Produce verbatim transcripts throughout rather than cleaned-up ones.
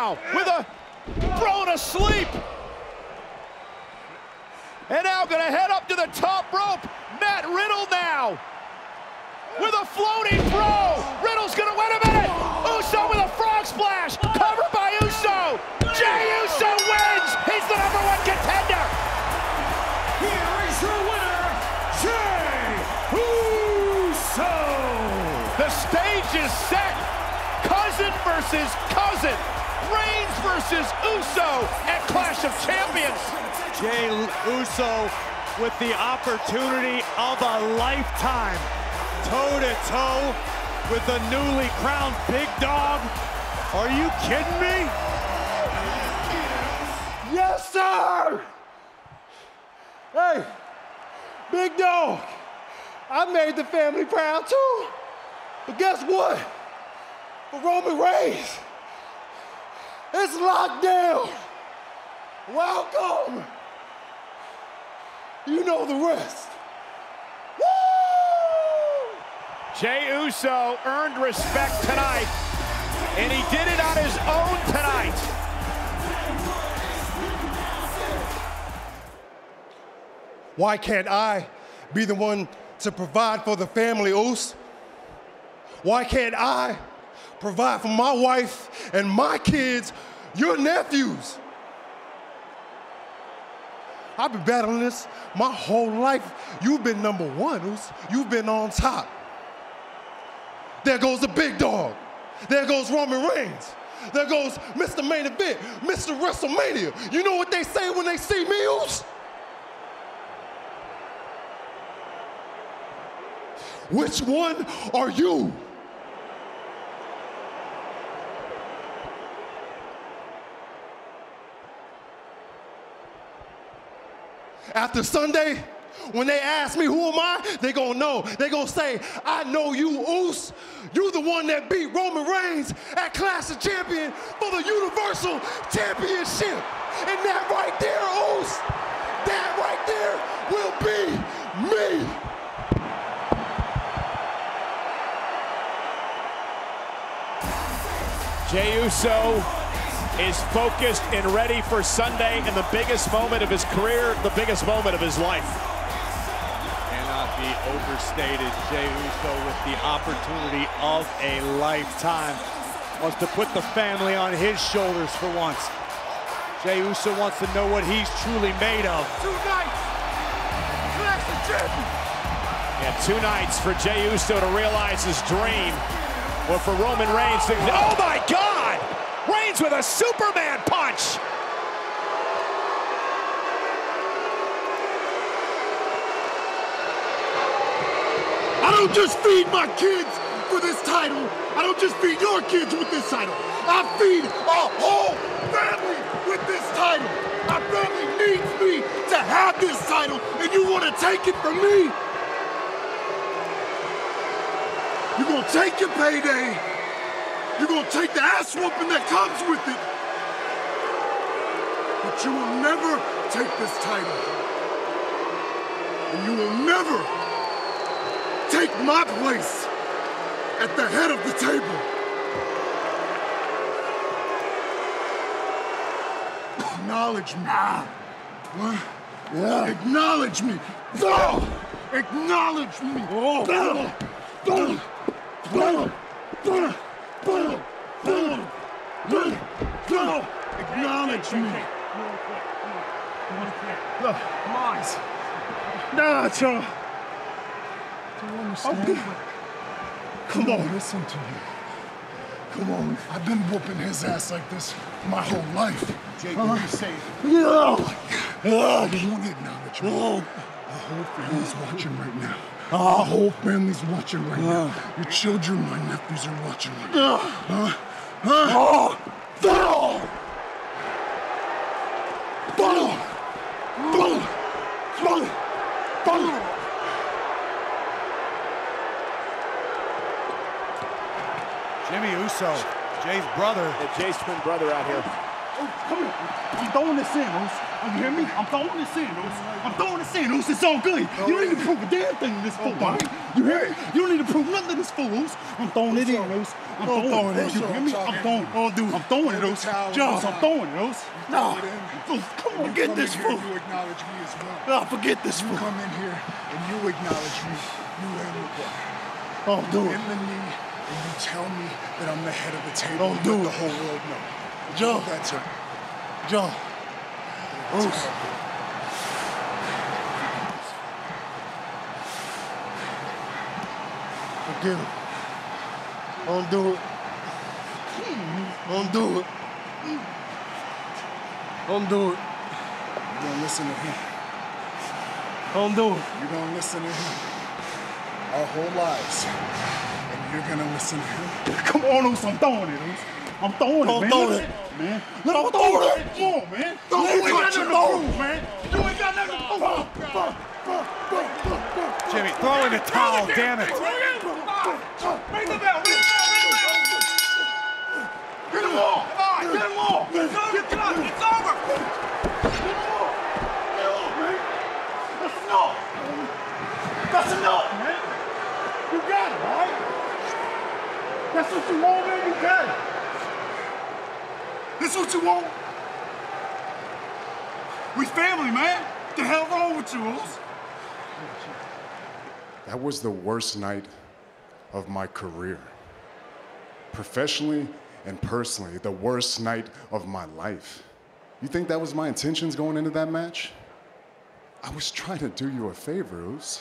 now with a thrown asleep. And now gonna head up to the top rope. Matt Riddle now with a floating throw. Riddle's gonna win a minute. Uso with a frog splash, covered by Uso. Jey Uso wins. He's the number one contender. Here is your winner, Jey Uso. The stage is set. Cousin versus cousin. Reigns versus Uso at Clash of Champions. Jey Uso with the opportunity of a lifetime. Toe-to-toe with the newly crowned big dog. Are you kidding me? Yes, sir! Hey, big dog, I made the family proud too. But guess what? For Roman Reigns, it's locked down. Welcome. You know the rest. Woo! Jey Uso earned respect tonight, and he did it on his own tonight. Why can't I be the one to provide for the family, Uso? Why can't I provide for my wife and my kids, your nephews? I've been battling this my whole life. You've been number one, Uso. You've been on top. There goes the big dog. There goes Roman Reigns. There goes Mister Main Event, Mister WrestleMania. You know what they say when they see me, Uso? Which one are you? After Sunday, when they ask me who am I, they gonna know. They gonna say, I know you, Uso. You the one that beat Roman Reigns at Clash of Champions for the Universal Championship. And that right there, Uso, that right there will be me. Jey Uso is focused and ready for Sunday in the biggest moment of his career, the biggest moment of his life. Cannot be overstated. Jey Uso with the opportunity of a lifetime. Wants to put the family on his shoulders for once. Jey Uso wants to know what he's truly made of. Two nights, Clash of Champions. Yeah, two nights for Jey Uso to realize his dream, or for Roman Reigns to, oh my God! Reigns with a Superman punch! I don't just feed my kids for this title. I don't just feed your kids with this title. I feed a whole family with this title. My family needs me to have this title, and you want to take it from me? You're gonna take your payday. You're gonna take the ass whooping that comes with it. But you will never take this title. And you will never take my place at the head of the table. Acknowledge me. What? Yeah. Acknowledge me. Oh. Acknowledge me. Oh. Oh. Oh. Oh. Oh. Oh. Acknowledge me. Look, come on. Nah, Joe. Do you understand? Okay. Come on, listen to me. Come on, I've been whooping his ass like this my whole life. Jake, what are you saying? No! Oh, you want to acknowledge me? Oh. The whole family's watching right now. Oh. The whole family's watching right now. Your children, my nephews are watching right now. Huh? Huh? Oh. Oh. Oh. Oh. Oh. Oh. Jimmy Uso, Jay's brother. Yeah, Jay's twin brother out here. Come here. I'm throwing this in, Oos. You hear me? I'm throwing this in, Oos. I'm throwing this in, Oos. It's all good. You don't need to prove a damn thing to this fool, buddy. You hear me? You don't need to prove nothing to this fool, Oos. I'm throwing it in, Oos. I'm throwing it. You hear me? I'm throwing it. I'm throwing it, Oos. Jones, I'm throwing it, Oos. No. Come on, get this fool. You acknowledge me as well. No, forget this fool. You come in here and you acknowledge me. You and the boy. Don't do it. In the knee, and you tell me that I'm the head of the table. Don't do let it. the whole world know. Joe. That's it. Joe. Oos. Forget him. Don't do it. Don't do it. Don't do it. You're gonna listen to him. Don't do it. You're gonna listen to him. Our whole lives. And you're gonna listen to him. Come on, Oos. I'm throwing it, Oos. I'm throwing Don't it, man. throw Look it. at that, man. Look, I'm throwing it. Come on, man. Don't you ain't got touch nothing it, to prove, man. You ain't got nothing to prove. Jimmy, throw in the towel, damn it. Ring the bell. Ring the bell. Ring the bell. Get them all. Come on. Get them all. It's over. It's over. It's over. Get them all. Get them all, man. That's enough. That's enough, man. You got it, all right? That's what you want, man. You got it. This what you want? We family, man. What the hell wrong with you, Oos? That was the worst night of my career. Professionally and personally, the worst night of my life. You think that was my intentions going into that match? I was trying to do you a favor, Oos.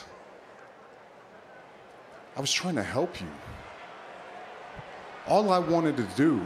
I was trying to help you. All I wanted to do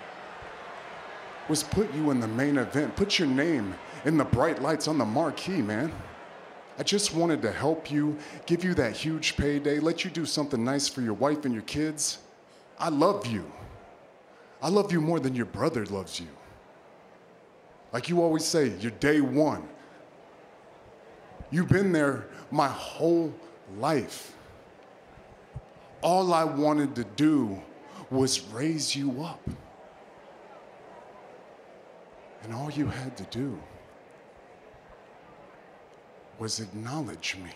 was put you in the main event, put your name in the bright lights on the marquee, man. I just wanted to help you, give you that huge payday, let you do something nice for your wife and your kids. I love you. I love you more than your brother loves you. Like you always say, you're day one. You've been there my whole life. All I wanted to do was raise you up. And all you had to do was acknowledge me.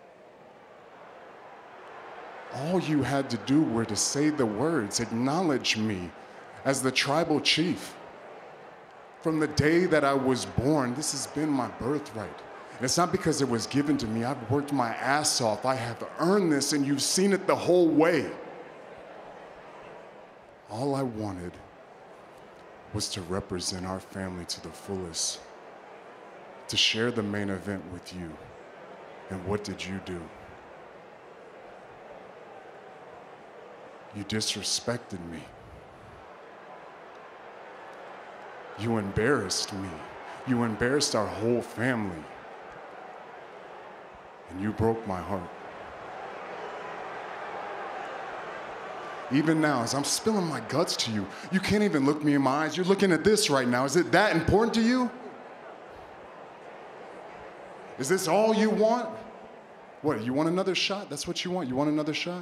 All you had to do were to say the words, acknowledge me as the tribal chief. From the day that I was born, this has been my birthright. And it's not because it was given to me. I've worked my ass off. I have earned this, and you've seen it the whole way. All I wanted was to represent our family to the fullest, to share the main event with you. And what did you do? You disrespected me. You embarrassed me. You embarrassed our whole family. And you broke my heart. Even now, as I'm spilling my guts to you, you can't even look me in my eyes. You're looking at this right now. Is it that important to you? Is this all you want? What, you want another shot? That's what you want? You want another shot?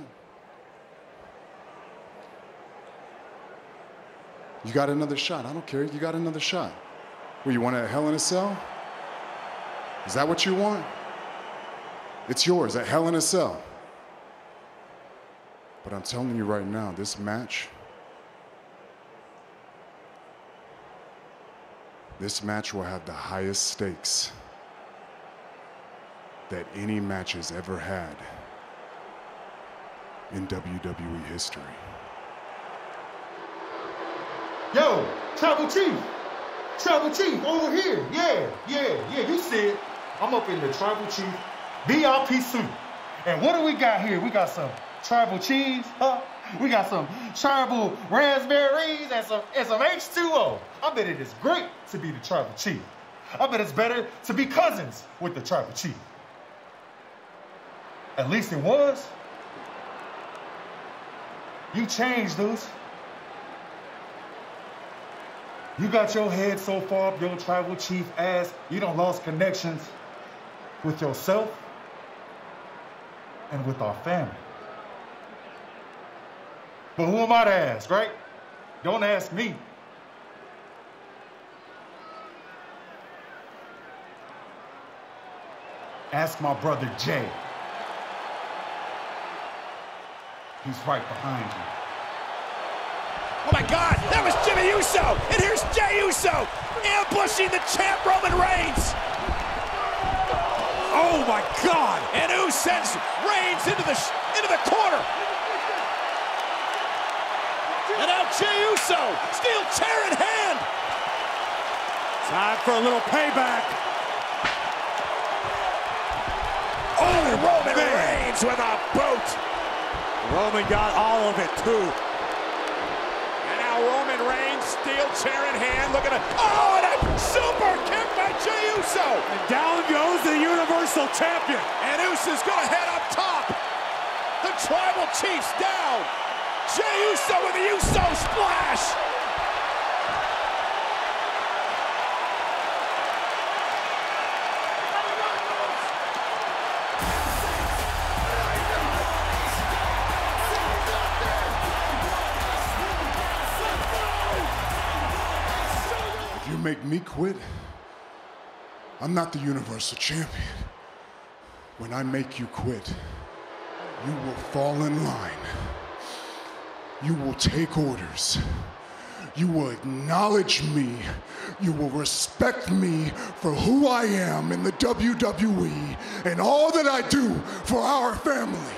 You got another shot. I don't care. You got another shot. Well, you want a Hell in a Cell? Is that what you want? It's yours, a Hell in a Cell. But I'm telling you right now, this match, this match will have the highest stakes that any match has ever had in W W E history. Yo, Tribal Chief, Tribal Chief, over here. Yeah, yeah, yeah, you see it. I'm up in the Tribal Chief V I P suite. And what do we got here? We got some tribal cheese, huh? We got some tribal raspberries and some, and some H two O. I bet it is great to be the Tribal Chief. I bet it's better to be cousins with the Tribal Chief. At least it was. You changed, dudes. You got your head so far up your Tribal Chief ass, you done lost connections with yourself and with our family. But who am I to ask, right? Don't ask me. Ask my brother Jay. He's right behind you. Oh my God, that was Jimmy Uso, and here's Jey Uso, ambushing the champ Roman Reigns. Oh my God! And Uso sends Reigns into the into the corner. And now Jey Uso, steel chair in hand. Time for a little payback. Oh, and Roman man. Reigns with a boot. Roman got all of it too. Roman Reigns, steel chair in hand, looking at, oh, and a super kick by Jey Uso. And down goes the Universal Champion. And Uso's gonna head up top. The Tribal Chief's down. Jey Uso with the Uso splash. Make me quit? I'm not the Universal Champion. When I make you quit, you will fall in line. You will take orders. You will acknowledge me. You will respect me for who I am in the W W E and all that I do for our family.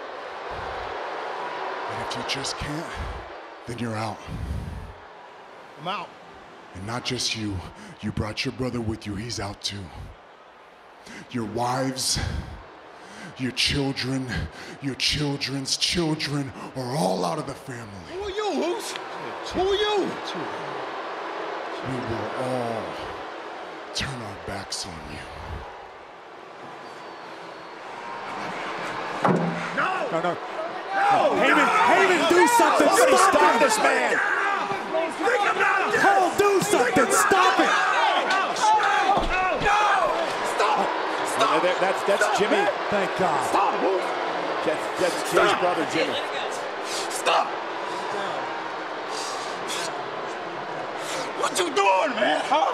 And if you just can't, then you're out. I'm out. And not just you, you brought your brother with you, he's out too. Your wives, your children, your children's children are all out of the family. Who are you, Hoos? Who are you? We will all turn our backs on you. No! No, no. No! Heyman, Heyman, do something. Somebody Stop, stop it. this man. Paul, do something. Stop it. Oh, that, that's that's Jimmy. Thank God. Stop! That's, that's Jim's brother, Jimmy. Stop! What you doing, man? Huh?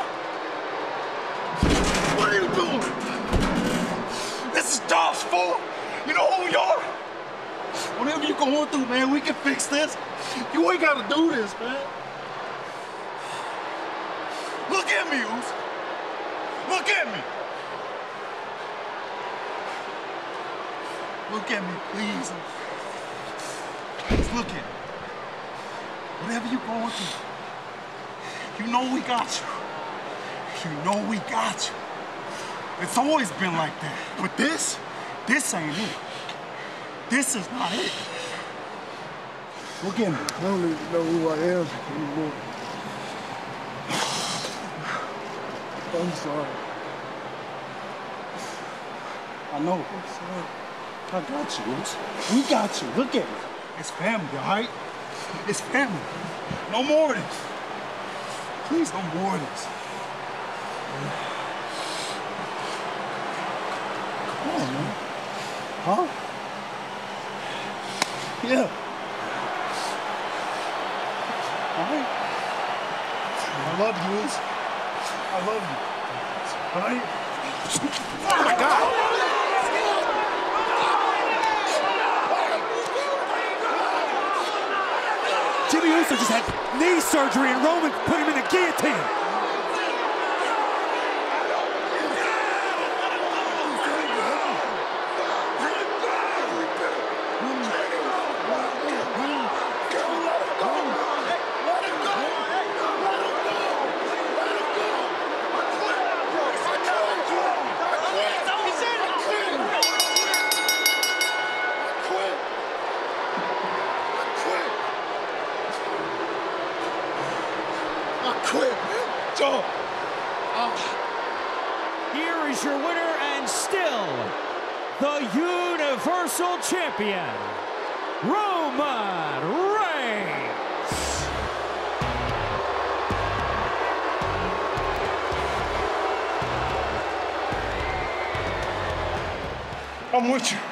What are you doing? This is Josh's fault. You know who you are? Whatever you going through, man, we can fix this. You ain't gotta do this, man. Look at me, Uso. Look at me. Look at me, please. Please look at me. Whatever you're going through, you know we got you. You know we got you. It's always been like that. But this, this ain't it. This is not it. Look at me. I don't even know who I am anymore. I'm sorry. I know. I'm sorry. I got you, Uso. We got you. Look at me. It's family, all right? It's family. No more of this. Please, no more of this. Come on, man. Huh? Yeah. All right. I love you, Uso. I love you. All right? Oh my God. Jimmy Uso just had knee surgery and Roman put him in the guillotine. Here is your winner and still the Universal Champion, Roman Reigns. I'm with you.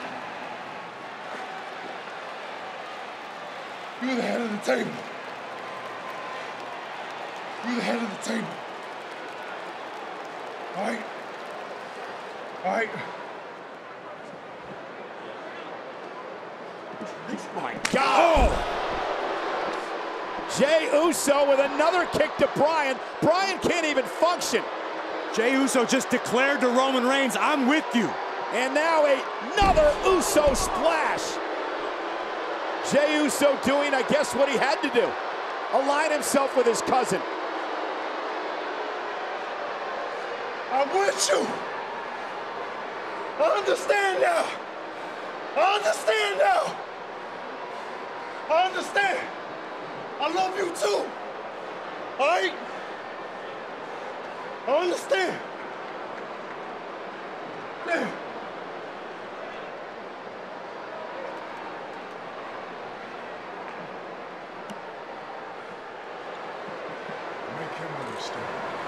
You're the head of the table. You're the head of the table. All right? All right? Oh my God. Oh. Jey Uso with another kick to Bryan. Bryan can't even function. Jey Uso just declared to Roman Reigns, I'm with you. And now another Uso splash. Jey Uso doing, I guess, what he had to do. Align himself with his cousin. I'm with you. I understand now. I understand now. I understand. I love you too. All right? I understand. Damn. Make him understand.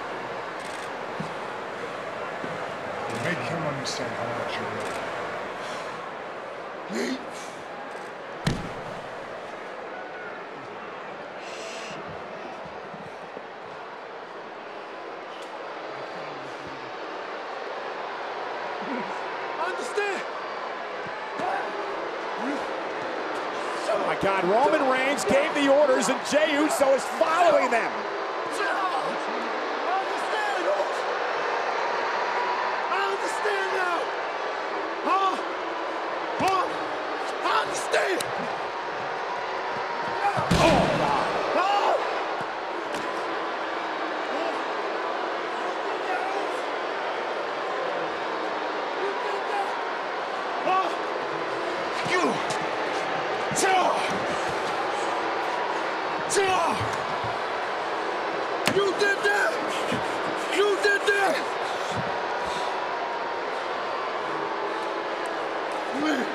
Make him understand how much you love him. Me? Oh my God, Roman Reigns gave the orders and Jey Uso is following them. You did that! You did that! Man.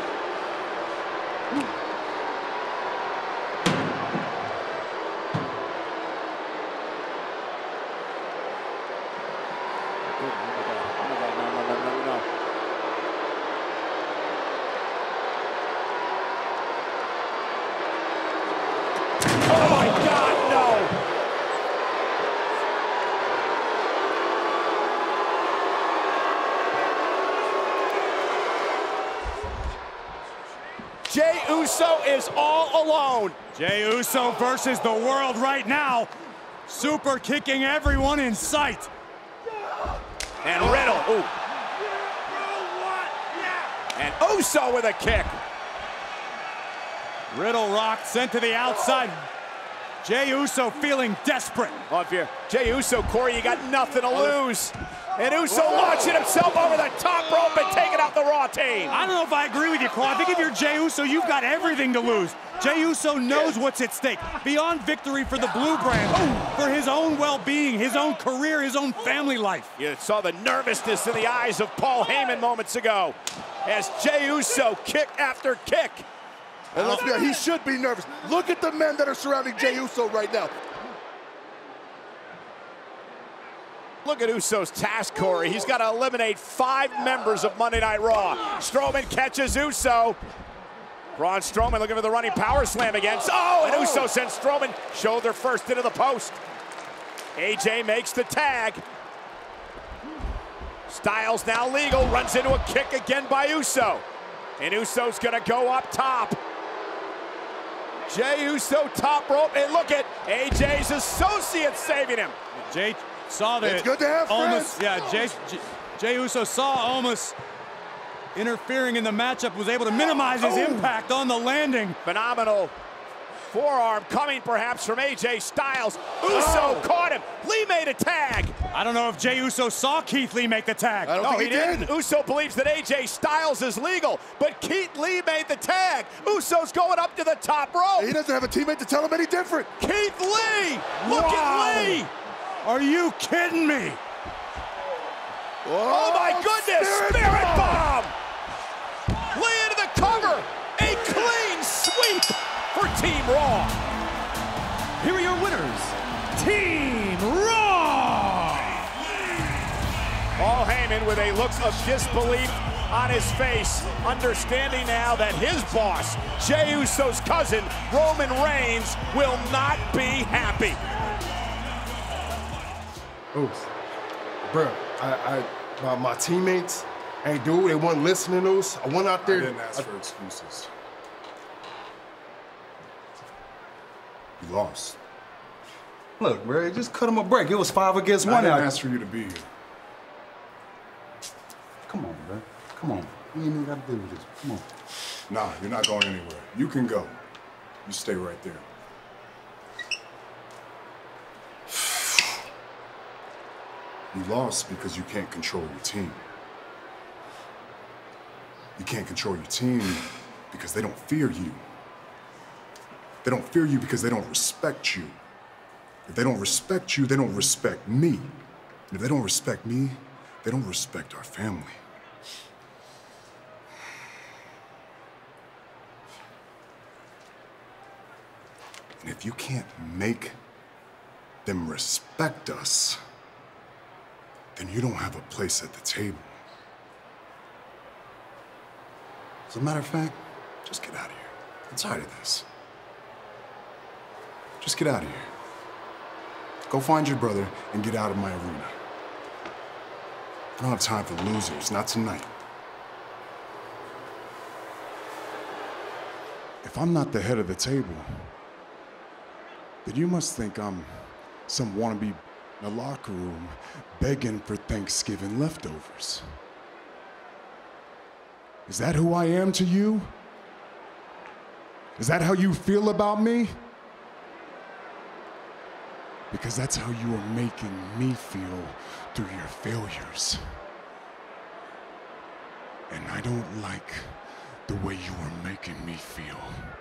Oh my God, no! Jey Uso is all alone. Jey Uso versus the world right now. Super kicking everyone in sight. And Riddle. Ooh. And Uso with a kick. Riddle rocked, sent to the outside. Jey Uso feeling desperate. Oh, if you're Jey Uso, Corey, you got nothing to lose. And Uso launching himself over the top rope and taking out the Raw team. I don't know if I agree with you, Corey. I think if you're Jey Uso, you've got everything to lose. Jey Uso knows what's at stake. Beyond victory for the Blue Brand, for his own well-being, his own career, his own family life. You saw the nervousness in the eyes of Paul Heyman moments ago as Jey Uso kick after kick. And let's be honest, he should be nervous. Look at the men that are surrounding Jey Uso right now. Look at Uso's task, Corey. He's got to eliminate five members of Monday Night Raw. Strowman catches Uso. Braun Strowman looking for the running power slam again. Oh, and Uso sends Strowman shoulder first into the post. A J makes the tag. Styles now legal, runs into a kick again by Uso. And Uso's gonna go up top. Jey Uso top rope, and look at A J's associate saving him. Jey saw that. It's good to have almost, friends. Yeah, Jey, Jey Uso saw almost interfering in the matchup, was able to minimize his oh. impact on the landing. Phenomenal forearm coming perhaps from A J Styles. Uso oh. caught him. Lee made a tag. I don't know if Jey Uso saw Keith Lee make the tag. I don't no, think he, he didn't. did. Uso believes that A J Styles is legal, but Keith Lee made the tag. Uso's going up to the top rope. He doesn't have a teammate to tell him any different. Keith Lee! Look wow. at Lee! Are you kidding me? Oh, oh my goodness! Spirit, Spirit bomb! bomb! Lee into the cover! A clean sweep for Team Raw. Here are your winners, Team Raw! Paul Heyman with a look of disbelief on his face, understanding now that his boss, Jey Uso's cousin, Roman Reigns, will not be happy. Oops. Bro, I, I my, my teammates ain't do it. They wasn't listening to us. I went out there. I didn't ask for excuses. You lost. Look, bro, just cut him a break. It was five against I one. didn't out. ask for you to be here. Come on, bro. Come on. We ain't even got to deal with this. Come on. Nah, you're not going anywhere. You can go. You stay right there. You lost because you can't control your team. You can't control your team because they don't fear you. They don't fear you because they don't respect you. If they don't respect you, they don't respect me. And if they don't respect me, they don't respect our family. And if you can't make them respect us, then you don't have a place at the table. As a matter of fact, just get out of here. I'm tired of this. Just get out of here. Go find your brother and get out of my arena. I don't have time for losers, not tonight. If I'm not the head of the table, then you must think I'm some wannabe in the locker room begging for Thanksgiving leftovers. Is that who I am to you? Is that how you feel about me? Because that's how you are making me feel through your failures. And I don't like the way you are making me feel.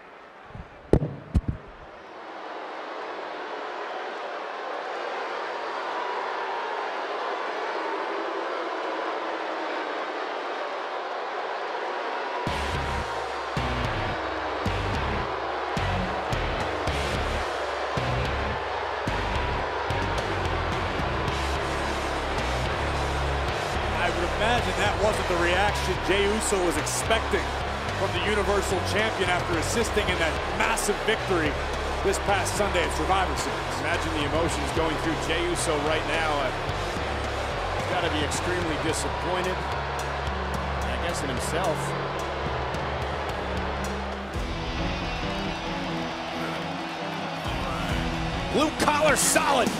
Imagine that wasn't the reaction Jey Uso was expecting from the Universal Champion after assisting in that massive victory this past Sunday at Survivor Series. Imagine the emotions going through Jey Uso right now. Uh, he's got to be extremely disappointed, I guess, in himself. Blue collar solid.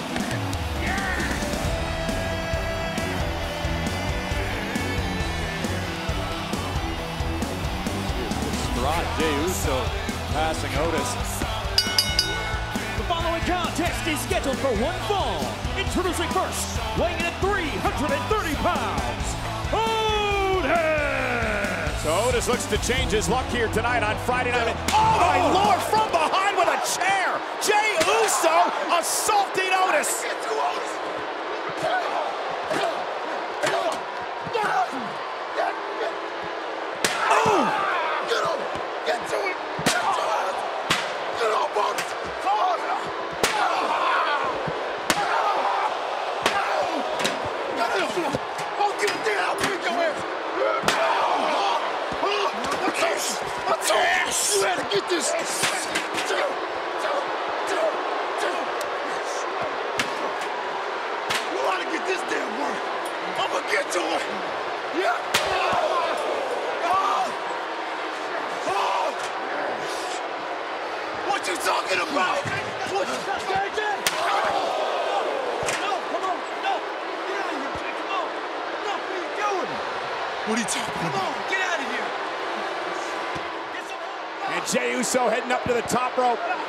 Jey Uso passing Otis. The following contest is scheduled for one fall. Introducing first, weighing in at three hundred thirty pounds, Otis! So Otis looks to change his luck here tonight on Friday night. Oh my Lord, from behind with a chair! Jey Uso assaulting Otis! You gotta get this. You wanna get this damn work? I'ma get to it. Yeah. What you talking about? What you talking about? No, come on, no. Get out of here, Jay. Come on. No, what are you doing? What are you talking about? Come on, get out of here. And Jey Uso heading up to the top rope. Get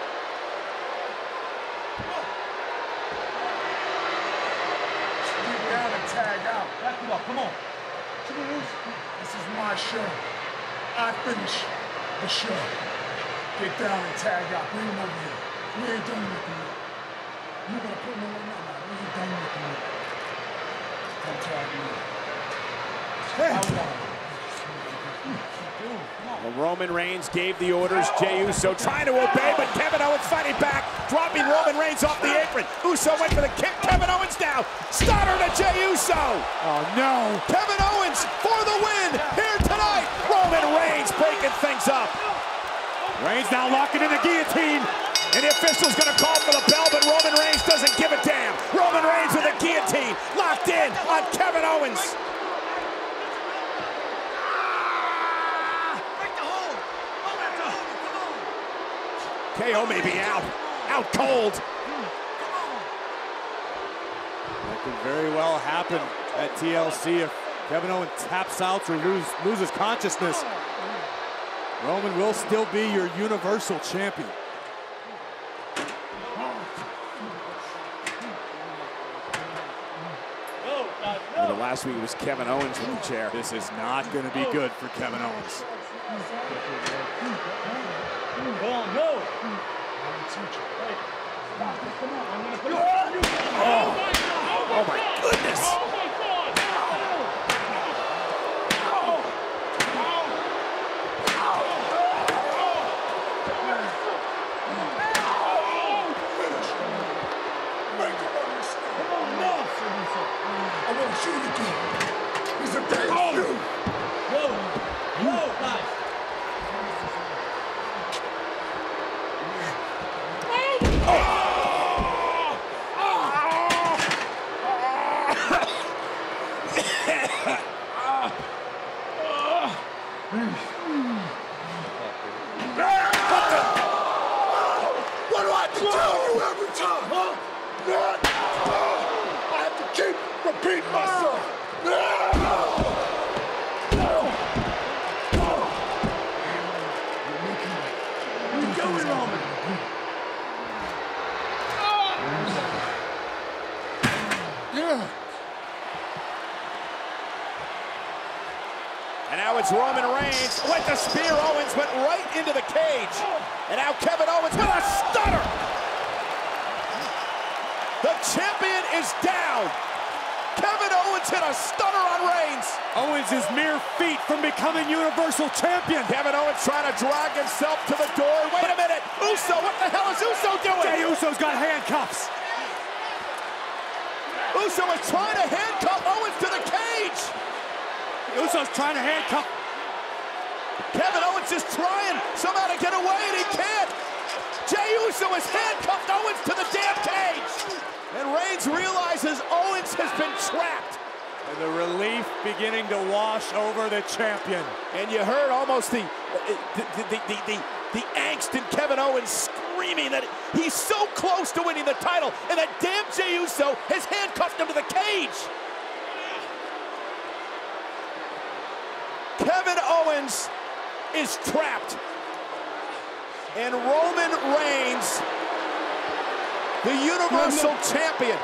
down and tag out. Back him up, come on. This is my show. I finish the show. Get down and tag out. Bring him over here. We ain't done with him yet. You gonna put him on right now. We ain't done with him yet. Come tag me. Hey. I want Well, Roman Reigns gave the orders. Jey Uso trying to obey, but Kevin Owens fighting back, dropping Roman Reigns off the apron. Uso went for the kick. Kevin Owens down. Starter to Jey Uso. Oh, no. Kevin Owens for the win here tonight. Roman Reigns breaking things up. Reigns now locking in the guillotine. And the official's going to call for the bell, but Roman Reigns doesn't give a damn. Roman Reigns with a guillotine locked in on Kevin Owens. K O may be out. out cold. That could very well happen at T L C if Kevin Owens taps out or lose, loses consciousness. Roman will still be your Universal Champion. The last week it was Kevin Owens with the chair. This is not going to be good for Kevin Owens. Oh, oh my goodness. What do I have to tell you every time, huh? I have to keep repeating myself. What are you doing, Roman? Yeah. And now it's Roman Reigns with the spear. Owens went right into the cage. And now Kevin Owens with a stunner. The champion is down. Kevin Owens hit a stunner on Reigns. Owens is mere feet from becoming Universal Champion. Kevin Owens trying to drag himself to the door. Wait a minute. Uso, what the hell is Uso doing? Jey Uso's got handcuffs. Uso is trying to handcuff Owens to the cage. Uso's trying to handcuff. Kevin Owens is trying somehow to get away, and he can't. Jey Uso has handcuffed Owens to the damn cage. And Reigns realizes Owens has been trapped. And the relief beginning to wash over the champion. And you heard almost the, the, the, the, the, the angst in Kevin Owens screaming that he's so close to winning the title, and that damn Jey Uso has handcuffed him to the cage. Kevin Owens is trapped. And Roman Reigns, the Universal no, no. Champion.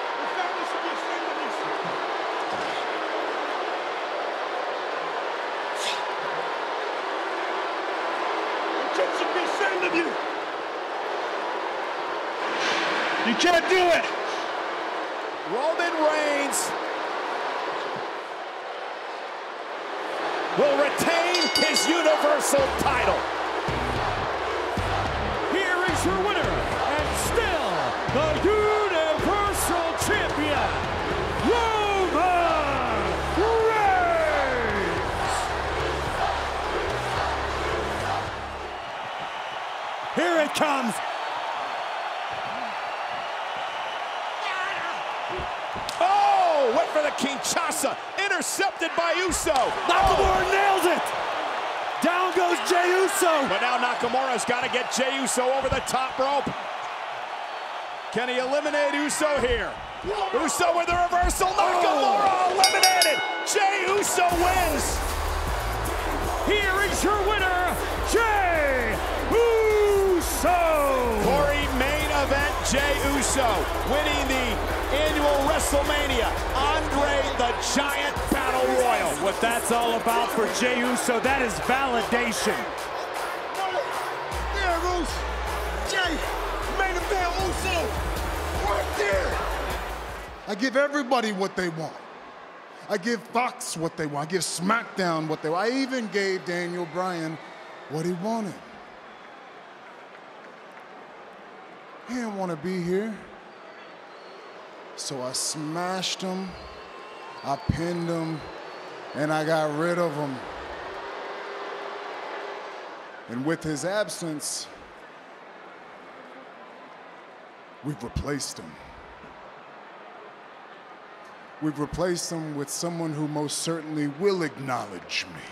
You should be ashamed of you. You can't do it. Roman Reigns will retain his Universal title. Here is your winner, and still the Universal Champion, Roman Reigns! Here it comes. Oh, went for the Kinshasa, intercepted by Uso. Nakamura oh. nails it. Down goes Jey Uso. But now Nakamura's got to get Jey Uso over the top rope. Can he eliminate Uso here? Uso with the reversal. Nakamura oh. eliminated. Jey Uso wins. Here is your winner, Jey Uso. Corey, main event, Jey Uso winning the annual WrestleMania Andre the Giant Battle Royal. What that's all about for Jey Uso, that is validation. There goes Jey, main event Uso, right there. I give everybody what they want. I give Fox what they want. I give SmackDown what they want. I even gave Daniel Bryan what he wanted. He didn't want to be here. So I smashed him, I pinned him, and I got rid of him. And with his absence, we've replaced him. We've replaced him with someone who most certainly will acknowledge me.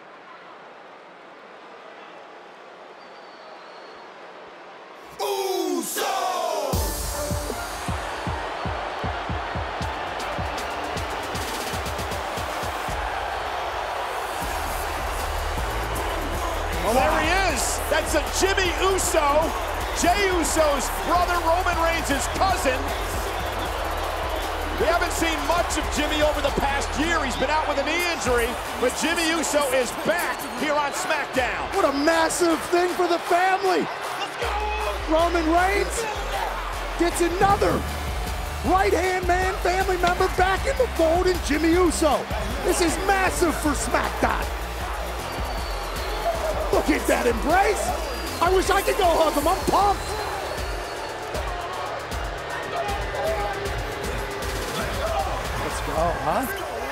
Uso! That's a Jimmy Uso, Jey Uso's brother, Roman Reigns' cousin. We haven't seen much of Jimmy over the past year. He's been out with a knee injury, but Jimmy Uso is back here on SmackDown. What a massive thing for the family. Let's go! Roman Reigns gets another right-hand man family member back in the fold in Jimmy Uso. This is massive for SmackDown. Look at that embrace. I wish I could go hug him. I'm pumped. Let's go, huh?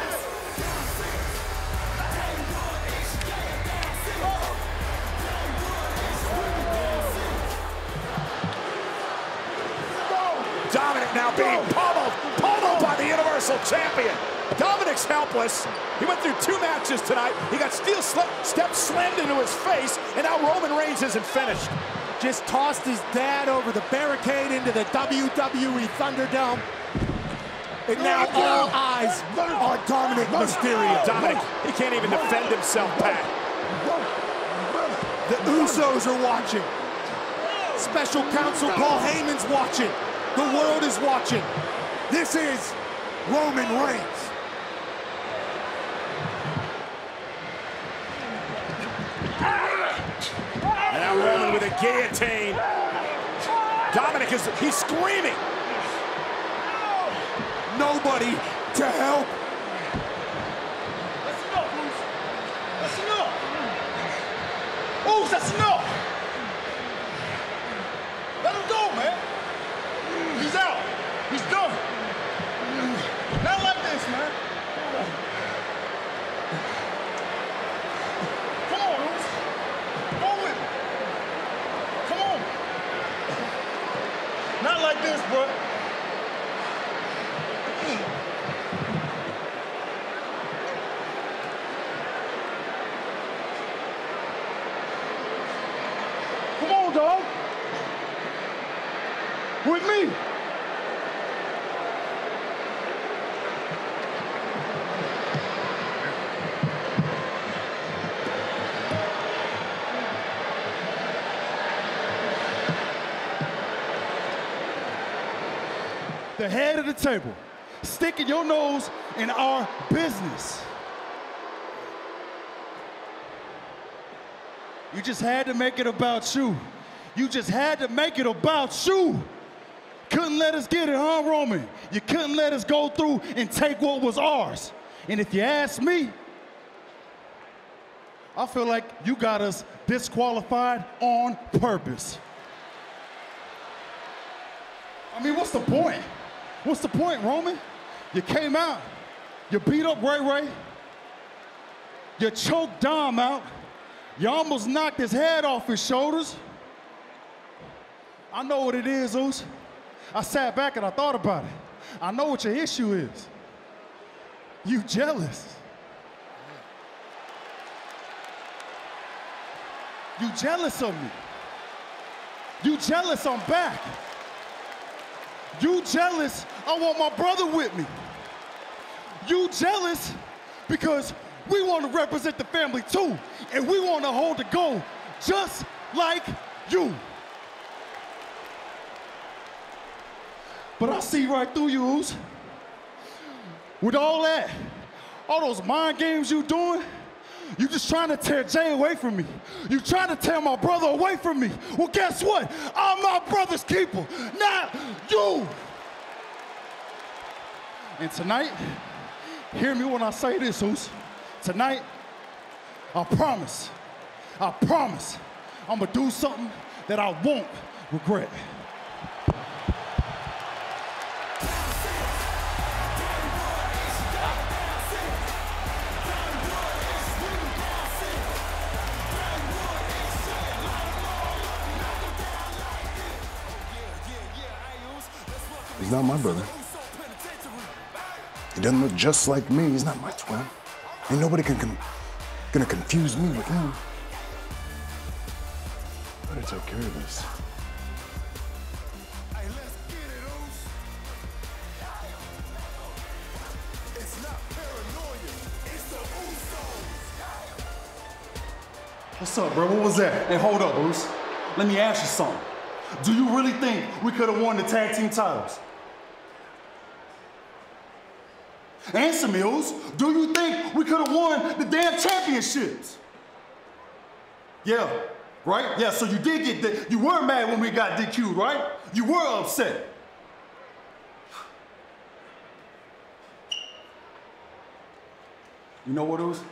Dominic now being pummeled, pummeled by the Universal Champion. Dominic's helpless. He went through two matches tonight. He got steel steps slammed into his face, and now Roman Reigns isn't finished. Just tossed his dad over the barricade into the W W E Thunderdome. And now all eyes on Dominic Mysterio. Dominic, he can't even defend himself, Pat. The Usos are watching. Special counsel Paul Heyman's watching. The world is watching. This is Roman Reigns. And now Roman with a guillotine. Dominic is, he's screaming. Nobody to help. That's enough, Moose. That's enough. Moose, that's enough. Let him go, man. He's out. He's done. Not like this, man. Come on, Moose. Go with me. Come on. Not like this, bro. Come on, dog. With me. The head of the table, sticking your nose in our business. You just had to make it about you. You just had to make it about you. Couldn't let us get it, huh, Roman? You couldn't let us go through and take what was ours. And if you ask me, I feel like you got us disqualified on purpose. I mean, what's the point? What's the point, Roman? You came out, you beat up Ray Ray, you choked Dom out, you almost knocked his head off his shoulders. I know what it is, Us. I sat back and I thought about it. I know what your issue is. You jealous. You jealous of me. You jealous I'm back. You jealous I want my brother with me. You jealous because we want to represent the family too, and we want to hold the goal just like you. But I see right through you, Us. With all that, all those mind games you doing, you just trying to tear Jay away from me. You trying to tear my brother away from me. Well, guess what? I'm my brother's keeper, not you. And tonight, hear me when I say this, Us. Tonight, I promise, I promise, I'm gonna do something that I won't regret. He's not my brother. He doesn't look just like me. He's not my twin. Ain't nobody can con gonna confuse me with him. Better take care of this. What's up, bro? What was that? Hey, hold up, Bruce. Let me ask you something. Do you really think we could have won the tag team titles? Answer me, Uso. Do you think we could have won the damn championships? Yeah, right? Yeah, so you did get that. You were mad when we got D Q'd, right? You were upset. You know what, Uso?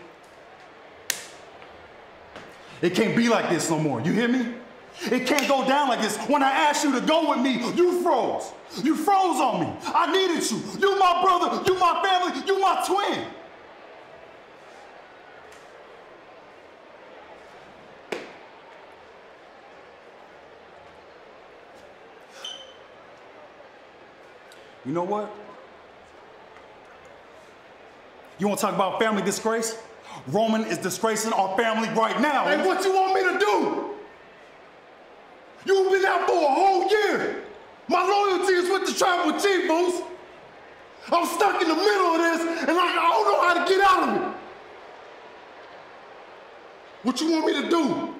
It can't be like this no more. You hear me? It can't go down like this. When I asked you to go with me, you froze. You froze on me. I needed you. You my brother. You my family. You my twin. You know what? You want to talk about family disgrace? Roman is disgracing our family right now. And what you want me to do? You've been out for a whole year. My loyalty is with the tribal chief, Uso. I'm stuck in the middle of this, and I, I don't know how to get out of it. What you want me to do?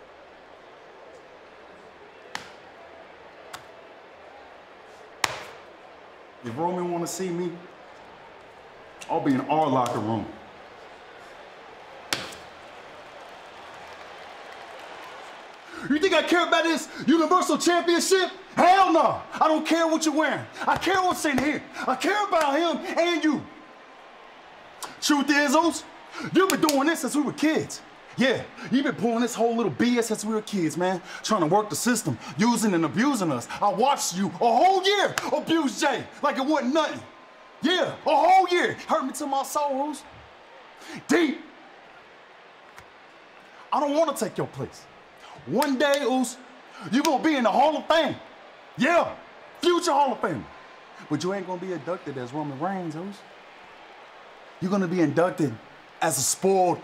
If Roman want to see me, I'll be in our locker room. You think I care about this Universal Championship? Hell no. I don't care what you're wearing. I care what's in here. I care about him and you. Truth is, Uso, you've been doing this since we were kids. Yeah, you've been pulling this whole little B S since we were kids, man. Trying to work the system, using and abusing us. I watched you a whole year abuse Jay like it wasn't nothing. Yeah, a whole year. Hurt me to my soul, Uso. Deep. I don't want to take your place. One day, Uso, you're going to be in the Hall of Fame. Yeah, future Hall of Fame. But you ain't going to be inducted as Roman Reigns, Uso. You're going to be inducted as a spoiled.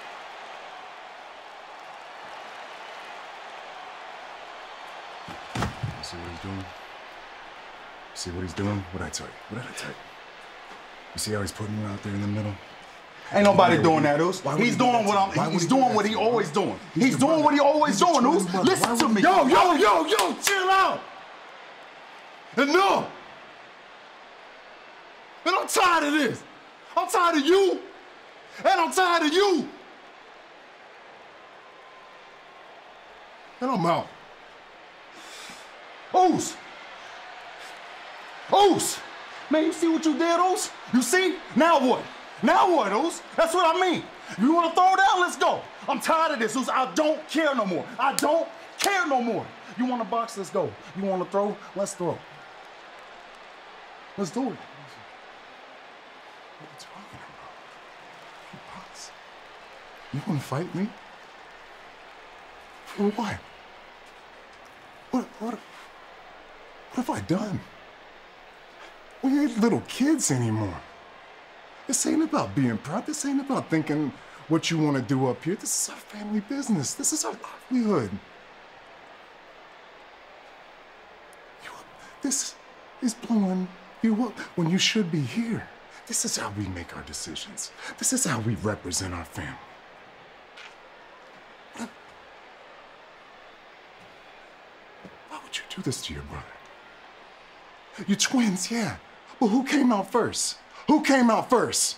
See what he's doing? See what he's doing? What'd I tell you? What did I tell you? You see how he's putting you out there in the middle? Ain't nobody doing that, Uso. He's doing what I'm. He's doing what he always doing. He's doing what he always doing, Uso. Listen to me. Yo, yo, yo, yo, chill out. Enough. And I'm tired of this. I'm tired of you. And I'm tired of you. And I'm out. Uso. Uso. Man, you see what you did, Uso? You see? Now what? Now what, Uso? That's what I mean. You want to throw down? Let's go. I'm tired of this, Uso. I don't care no more. I don't care no more. You want to box? Let's go. You want to throw? Let's throw. Let's do it. What are you talking about? You box? You want to fight me? For what? What, what, what have I done? We ain't little kids anymore. This ain't about being proud. This ain't about thinking what you want to do up here. This is our family business. This is our livelihood. You, this is blowing you up when you should be here. This is how we make our decisions. This is how we represent our family. What? Why would you do this to your brother? You're twins, yeah. But who came out first? Who came out first?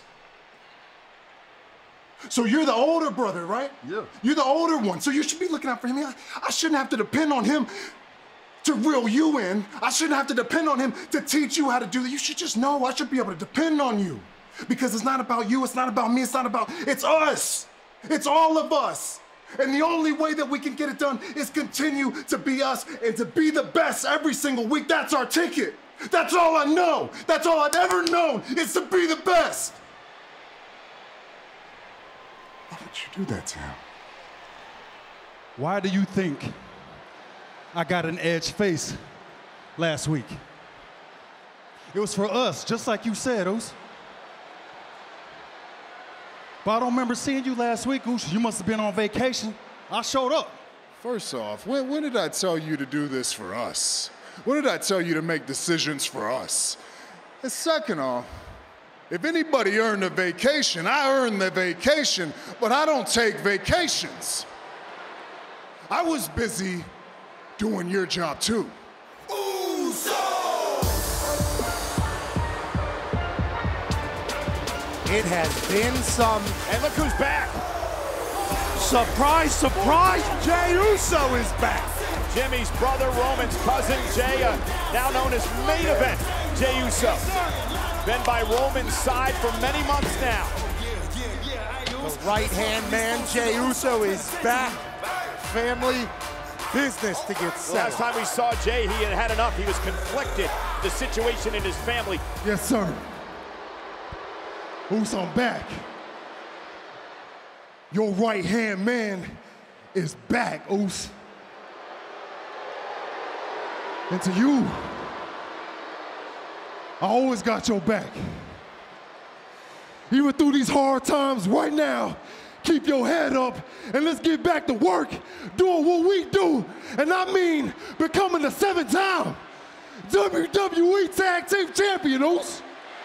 So you're the older brother, right? Yeah. You're the older one, so you should be looking out for him. I, I shouldn't have to depend on him to reel you in. I shouldn't have to depend on him to teach you how to do that. You should just know I should be able to depend on you. Because it's not about you, it's not about me, it's not about, it's us. It's all of us. And the only way that we can get it done is continue to be us and to be the best every single week. That's our ticket. That's all I know. That's all I've ever known is to be the best. Why would you do that to him? Why do you think I got an edge face last week? It was for us, just like you said, Uso. But I don't remember seeing you last week, Uso. You must have been on vacation. I showed up. First off, when, when did I tell you to do this for us? When did I tell you to make decisions for us? And second off, if anybody earned a vacation, I earned the vacation, but I don't take vacations. I was busy doing your job too. Uso! It has been some... And look who's back. Surprise, surprise, Jey Uso is back. Jimmy's brother, Roman's cousin, Jey, uh, now known as Main Event, Jey Uso. Been by Roman's side for many months now. The right-hand man, Jey Uso, is back. Family business to get The last settled. time we saw Jey, he had had enough. He was conflicted. The situation in his family. Yes, sir. Uso, I'm back. Your right-hand man is back, Uso. And to you, I always got your back. Even through these hard times right now, keep your head up and let's get back to work doing what we do. And I mean becoming the seven-time W W E Tag Team Champions.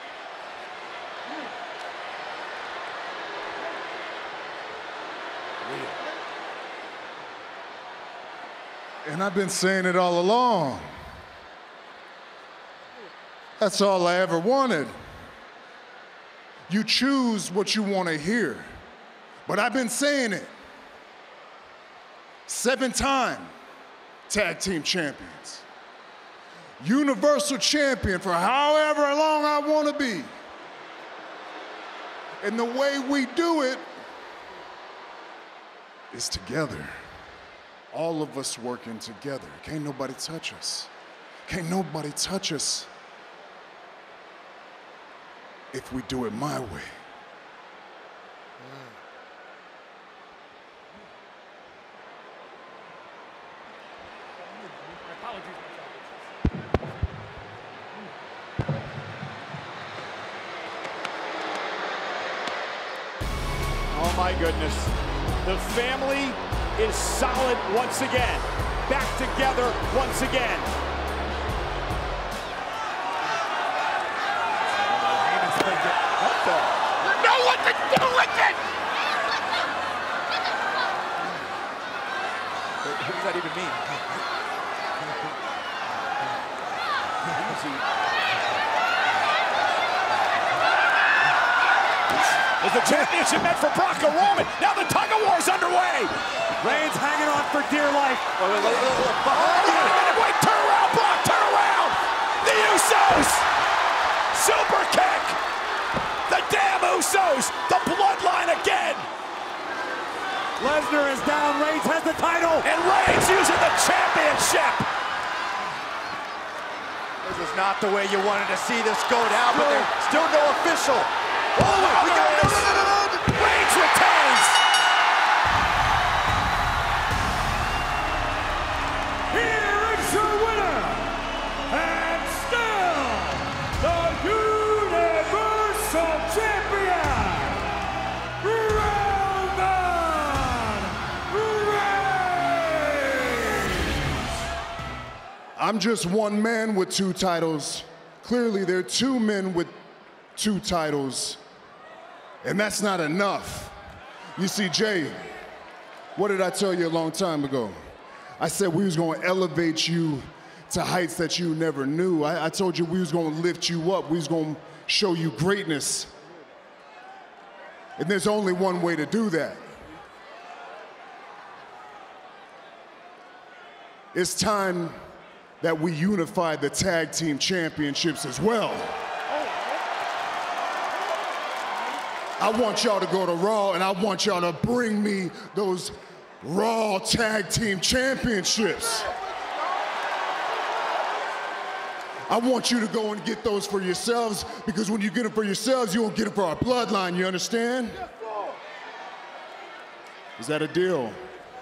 And I've been saying it all along. That's all I ever wanted. You choose what you want to hear. But I've been saying it. Seven-time tag team champions. Universal champion for however long I want to be. And the way we do it is together. All of us working together. Can't nobody touch us. Can't nobody touch us if we do it my way. Oh my goodness. The family is solid once again. Back together once again. What the? You know what to do with it! What does that even mean? Easy. Is the championship meant for Brock or Roman? Now the tug of war is underway. Reigns hanging on for dear life. Wait, wait, wait, wait, wait. Oh, wait a minute, wait, turn around, Brock, turn around. The Usos. Super kick. The damn Usos. The Bloodline again. Lesnar is down. Reigns has the title. And Reigns using the championship. This is not the way you wanted to see this go down, but there's still no official. Oh, we got no, no, no, no, no. Reigns retains. Here is your winner, and still the Universal Champion, Roman Reigns. I'm just one man with two titles. Clearly, there are two men with two titles, and that's not enough. You see, Jey, what did I tell you a long time ago? I said we was gonna elevate you to heights that you never knew. I, I told you we was gonna lift you up. We was gonna show you greatness. And there's only one way to do that. It's time that we unify the tag team championships as well. I want y'all to go to Raw, and I want y'all to bring me those Raw Tag Team Championships. I want you to go and get those for yourselves, because when you get them for yourselves, you won't get them for our bloodline, you understand? Is that a deal?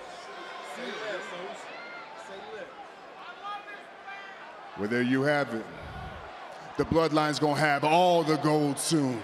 Well, there you have it. The bloodline's gonna have all the gold soon.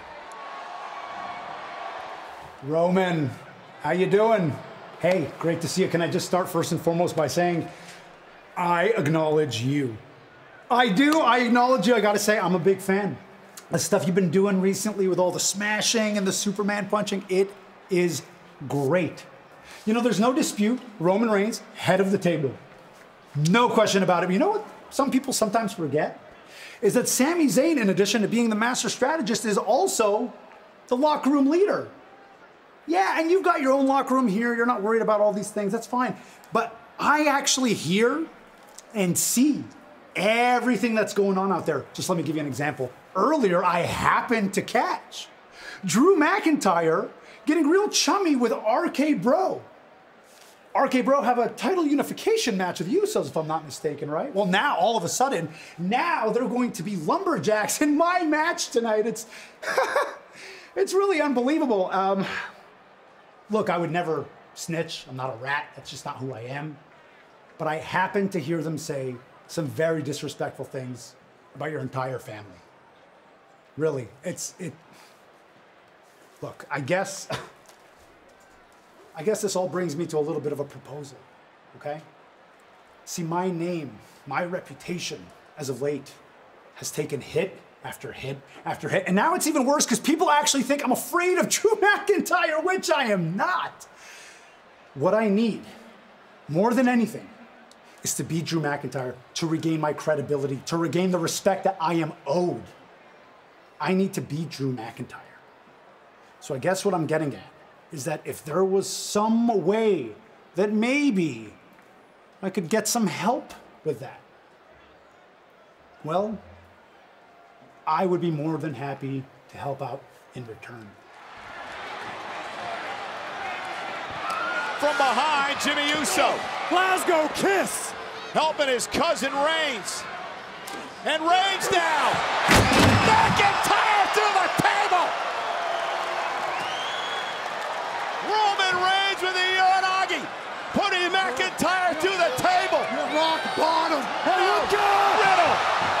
Roman, how you doing? Hey, great to see you. Can I just start first and foremost by saying I acknowledge you. I do, I acknowledge you. I gotta say, I'm a big fan. The stuff you've been doing recently with all the smashing and the Superman punching, it is great. You know, there's no dispute, Roman Reigns, head of the table. No question about it. But you know what some people sometimes forget? Is that Sami Zayn, in addition to being the master strategist, is also the locker room leader. Yeah, and you've got your own locker room here. You're not worried about all these things. That's fine. But I actually hear and see everything that's going on out there. Just let me give you an example. Earlier, I happened to catch Drew McIntyre getting real chummy with R K Bro. R K Bro have a title unification match with Usos, if I'm not mistaken, right? Well, now, all of a sudden, now they're going to be lumberjacks in my match tonight. It's, it's really unbelievable. Um, look, I would never snitch. I'm not a rat. That's just not who I am. But I happened to hear them say some very disrespectful things about your entire family. Really, it's, it, look, I guess, I guess this all brings me to a little bit of a proposal, okay? See, my name, my reputation as of late has taken hit after hit after hit. And now it's even worse because people actually think I'm afraid of Drew McIntyre, which I am not. What I need, more than anything, is to beat Drew McIntyre, to regain my credibility, to regain the respect that I am owed. I need to beat Drew McIntyre. So I guess what I'm getting at is that if there was some way that maybe I could get some help with that, well, I would be more than happy to help out in return. From behind, Jimmy Uso. Glasgow kiss. Helping his cousin Reigns. And Reigns now. McIntyre through the table. Roman Reigns with the Uranagi. Putting McIntyre through the table. Rock bottom. Here you go. Riddle.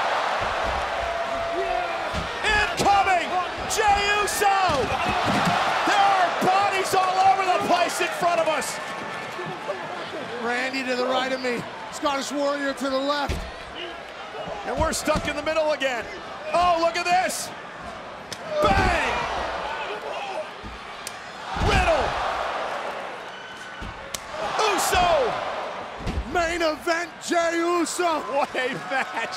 Incoming. Jey Uso. There are bodies all over the place in front of us. Randy to the right of me. Scottish Warrior to the left. And we're stuck in the middle again. Oh, look at this. Bang! Riddle. Uso. Main event, Jey Uso. What a match.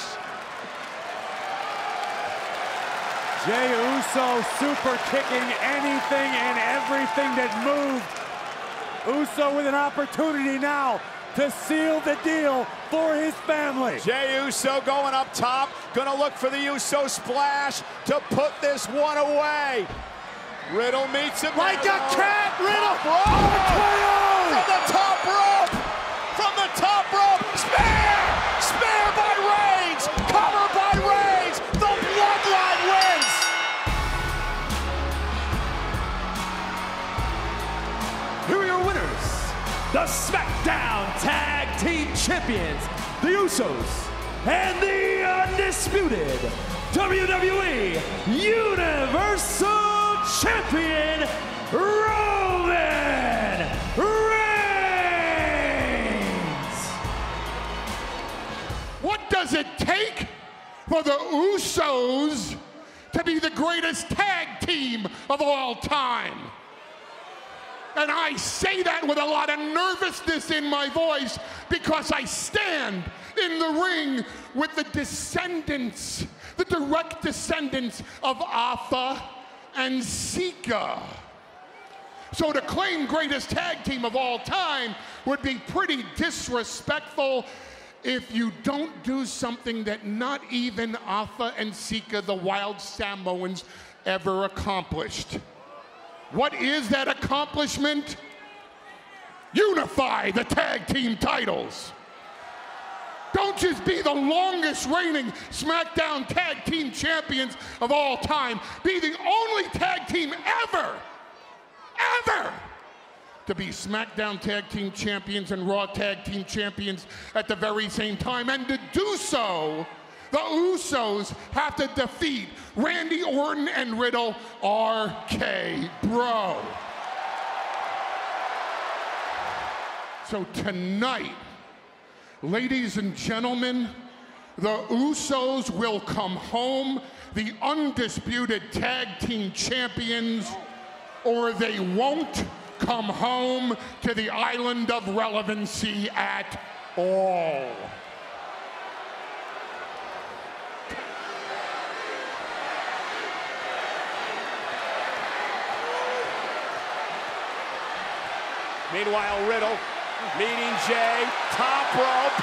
Jey Uso super kicking anything and everything that moved. Uso with an opportunity now to seal the deal for his family. Jey Uso going up top, gonna look for the Uso splash to put this one away. Riddle meets him like a cat. Riddle oh, from the top rope, from the top rope, spear, spear by Reigns, cover by Reigns. The Bloodline wins. Here are your winners, the SmackDown Tag Team Champions, the Usos, and the undisputed W W E Universal Champion, Roman Reigns. What does it take for the Usos to be the greatest tag team of all time? And I say that with a lot of nervousness in my voice because I stand in the ring with the descendants, the direct descendants of Alpha and Sika. So to claim greatest tag team of all time would be pretty disrespectful if you don't do something that not even Alpha and Sika, the Wild Samoans, ever accomplished. What is that accomplishment? Unify the tag team titles. Don't just be the longest reigning SmackDown Tag Team Champions of all time. Be the only tag team ever, ever to be SmackDown Tag Team Champions and Raw Tag Team Champions at the very same time. And to do so, the Usos have to defeat Randy Orton and Riddle, R K Bro. So tonight, ladies and gentlemen, the Usos will come home the undisputed tag team champions, or they won't, come home to the island of relevancy at all. Meanwhile, Riddle meeting Jay, top rope.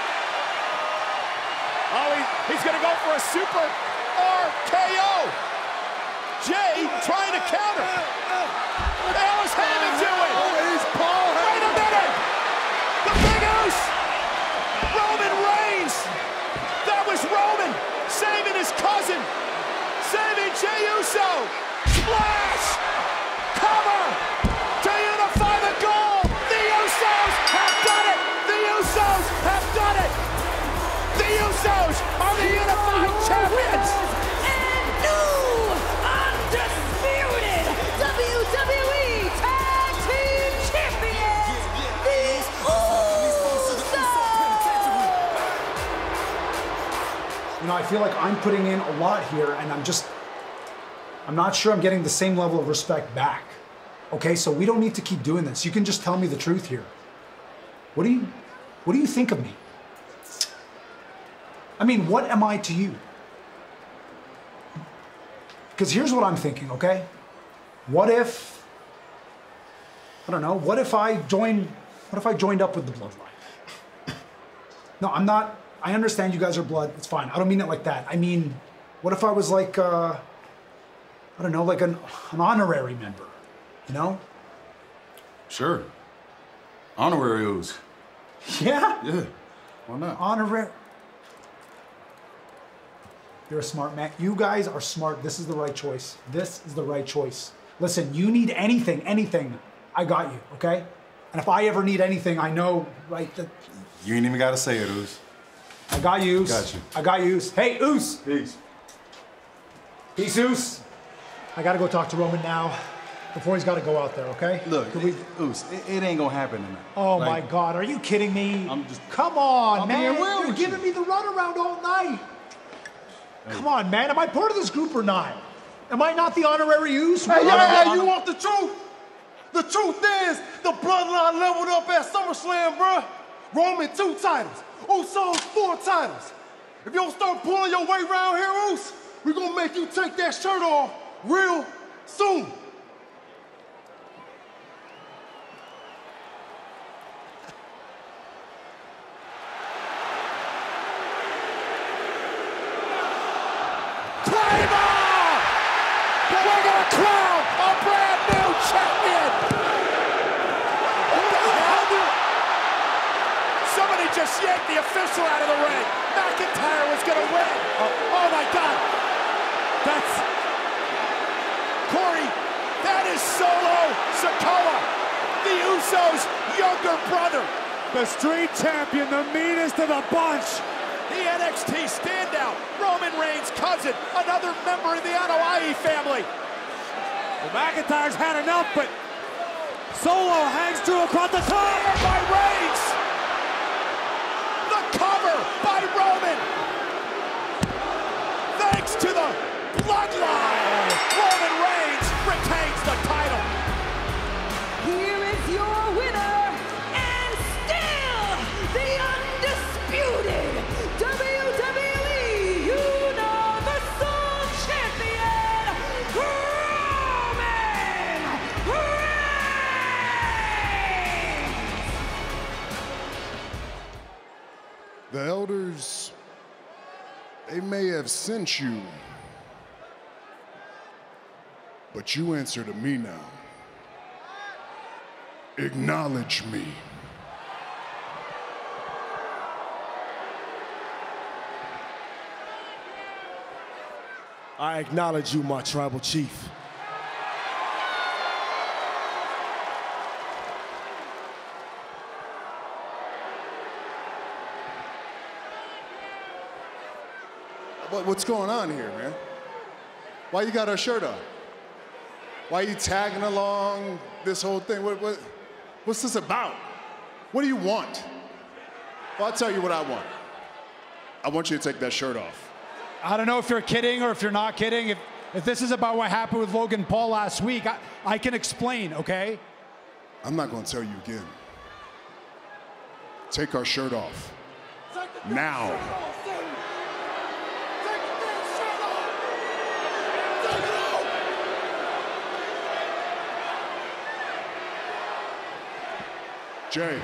Oh, he, he's gonna go for a super R K O. Jay trying to counter. What the hell is Heyman doing? Wait a minute! The Big Oos! Roman Reigns! That was Roman saving his cousin, saving Jey Uso. Splash! Cover! To unify the goal! The Usos have done it! The Usos have done it! The Usos are the unified champions! And new undisputed W W E Tag Team Champions, the Usos! You know, I feel like I'm putting in a lot here, and I'm just, I'm not sure I'm getting the same level of respect back. Okay, so we don't need to keep doing this. You can just tell me the truth here. What do you, what do you think of me? I mean, what am I to you? Because here's what I'm thinking, okay? What if, I don't know, what if I joined, what if I joined up with the Bloodline? No, I'm not, I understand you guys are blood, it's fine. I don't mean it like that. I mean, what if I was like, uh, I don't know, like an, an honorary member? You know? Sure. Honorary Usos. Yeah? Yeah. Why not? Honorary. You're a smart man. You guys are smart. This is the right choice. This is the right choice. Listen, you need anything, anything, I got you, okay? And if I ever need anything, I know, right? That You ain't even got to say it, Usos. I got you. Got you. I got you. Hey, Oos. Peace. Peace, Oos. I got to go talk to Roman now. Before he's got to go out there, okay? Look, Could we... Usos, it, it ain't gonna happen tonight. Oh like, my God, are you kidding me? I'm just. Come on, I'm man. being real You're with giving you. me the runaround all night. Hey. Come on, man. Am I part of this group or not? Am I not the honorary Usos? Hey, yeah, yeah, you want the truth? The truth is, the Bloodline leveled up at SummerSlam, bruh. Roman two titles, Usos four titles. If you don't start pulling your weight around here, Usos, we're gonna make you take that shirt off real soon. Crown a brand new champion! What the hell? Somebody just yanked the official out of the ring. McIntyre was gonna win. Oh, oh my God. That's... Corey, that is Solo Sikoa, the Usos' younger brother. The street champion, the meanest of the bunch. The N X T standout, Roman Reigns' cousin, another member of the Anoa'i family. Well, McIntyre's had enough, but Solo hangs through across the top. By Reigns. The cover by Roman. Thanks to the Bloodline, Roman Reigns retains the title. Here is your winner, and still the undisputed W W E Universal Champion, Roman Reigns! The elders, they may have sent you, but you answer to me now. Acknowledge me. I acknowledge you, my tribal chief. What, what's going on here, man? Why you got our shirt on? Why you tagging along this whole thing? What, what, what's this about? What do you want? Well, I'll tell you what I want. I want you to take that shirt off. I don't know if you're kidding or if you're not kidding. If, if this is about what happened with Logan Paul last week, I, I can explain, okay? I'm not gonna tell you again. Take our shirt off. Now. Jay.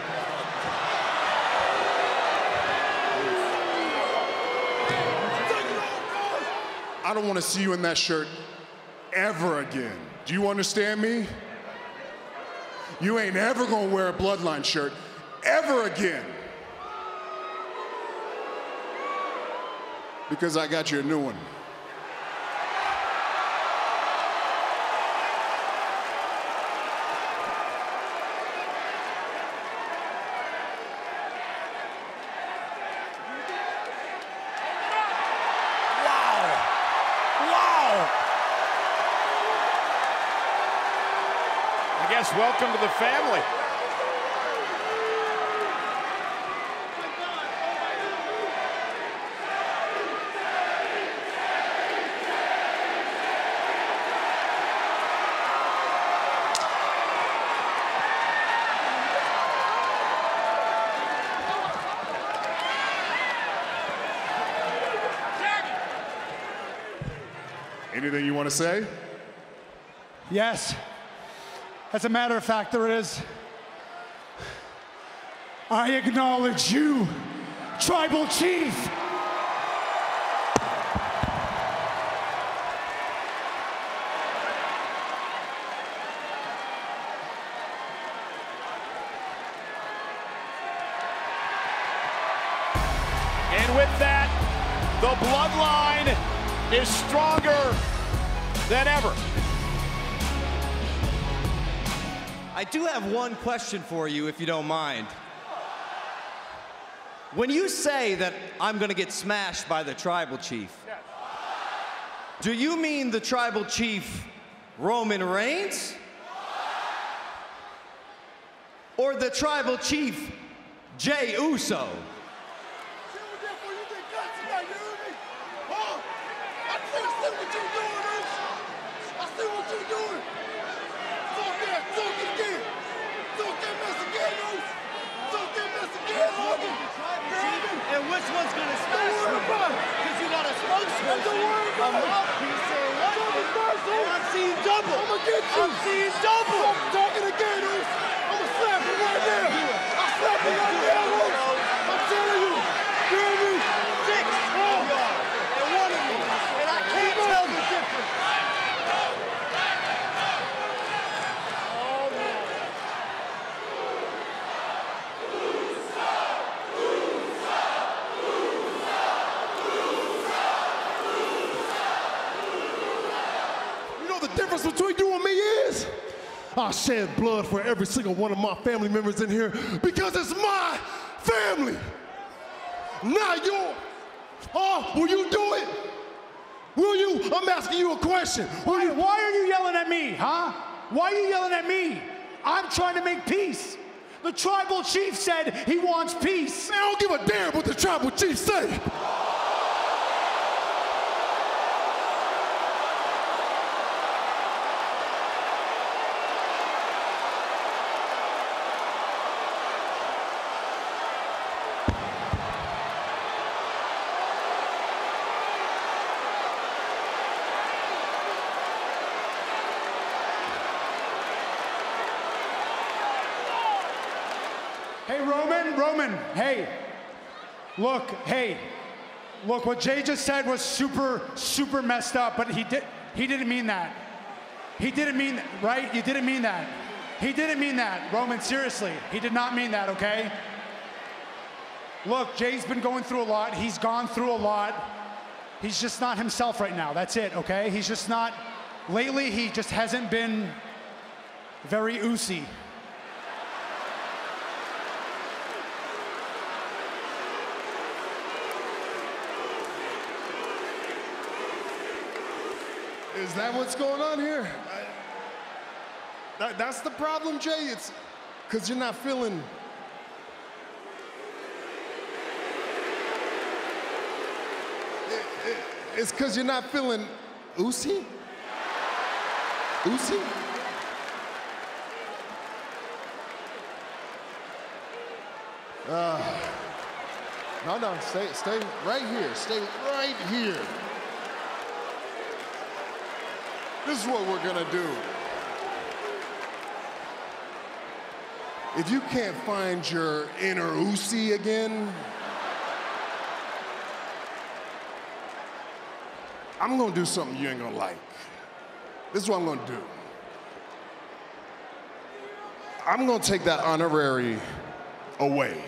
I don't want to see you in that shirt ever again. Do you understand me? You ain't ever gonna wear a Bloodline shirt ever again. Because I got you a new one. Yes, welcome to the family. Anything you want to say? Yes. As a matter of fact, there is. I acknowledge you, Tribal Chief. And with that, the Bloodline is stronger than ever. I do have one question for you, if you don't mind. When you say that I'm gonna get smashed by the Tribal Chief, do you mean the Tribal Chief Roman Reigns? Or the Tribal Chief Jey Uso? And which one's gonna smash me? Because you got a spokesperson, a mouthpiece saying one thing, and I'm seeing double. I'm gonna get you. I'm seeing double. I'm talking again, Uso. I'm gonna slap you right now. I'll slap you right now, Uso. I'm telling you. Hear me? Six of y'all, and one of you. And I can't tell the difference. Difference between you and me is I shed blood for every single one of my family members in here because it's my family, not yours. Oh, will you do it? Will you? I'm asking you a question. Why, you? why are you yelling at me, huh? Why are you yelling at me? I'm trying to make peace. The Tribal Chief said he wants peace. Man, I don't give a damn what the Tribal Chief said. Hey, Roman, Roman, hey, look, hey, look, what Jay just said was super, super messed up, but he, did, he didn't mean that. He didn't mean that, right? You didn't mean that. He didn't mean that, Roman, seriously. He did not mean that, okay? Look, Jay's been going through a lot. He's gone through a lot. He's just not himself right now, that's it, okay? He's just not, lately he just hasn't been very Usy. Is that what's going on here? I, that, that's the problem, Jay. It's because you're not feeling. It, it, it's because you're not feeling Usy? Usy? Uh, no, no, stay, stay right here. Stay right here. This is what we're gonna do. If you can't find your inner Uzi again, I'm gonna do something you ain't gonna like. This is what I'm gonna do. I'm gonna take that honorary away.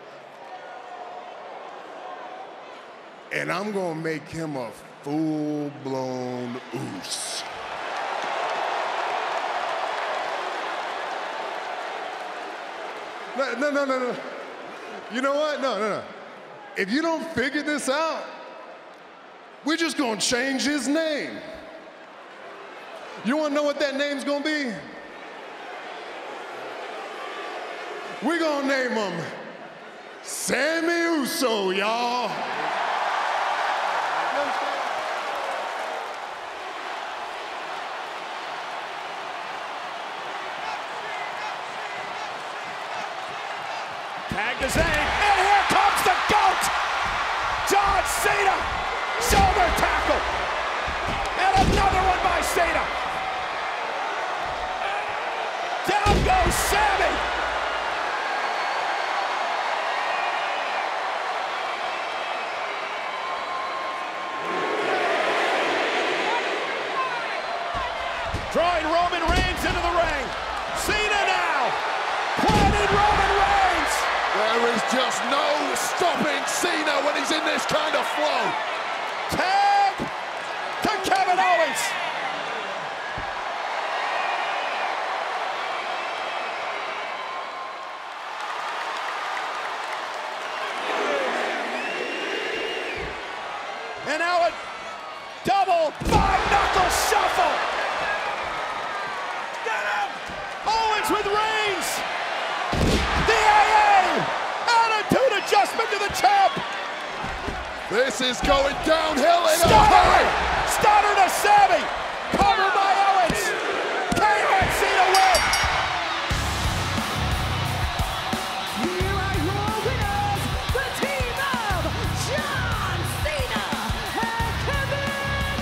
And I'm gonna make him a full-blown Uso. No, no, no, no, no. You know what? No, no, no. If you don't figure this out, we're just gonna change his name. You wanna know what that name's gonna be? We're gonna name him Sammy Uso, y'all. Tag to Zayn, and here comes the GOAT! John Cena! Shoulder tackle! And another one by Cena! Down goes Sammy! Drawing Roman Reigns into the ring. Cena now! Planted Roman Reigns! There is just no stopping Cena when he's in this kind of flow. Tag to Kevin Owens. And now a double five-knuckle shuffle. Get him! Owens with Reigns. The A A. Attitude adjustment to the champ. This is going downhill in a Stunner! hurry. Stunner to Sammy! Covered by Owens! K O and Cena win! Here are your winners, the team of John Cena and Kevin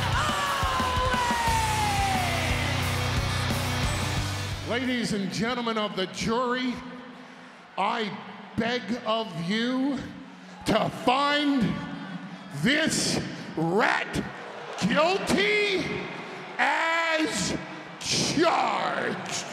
Owens! Ladies and gentlemen of the jury, I beg of you to find this rat guilty as charged.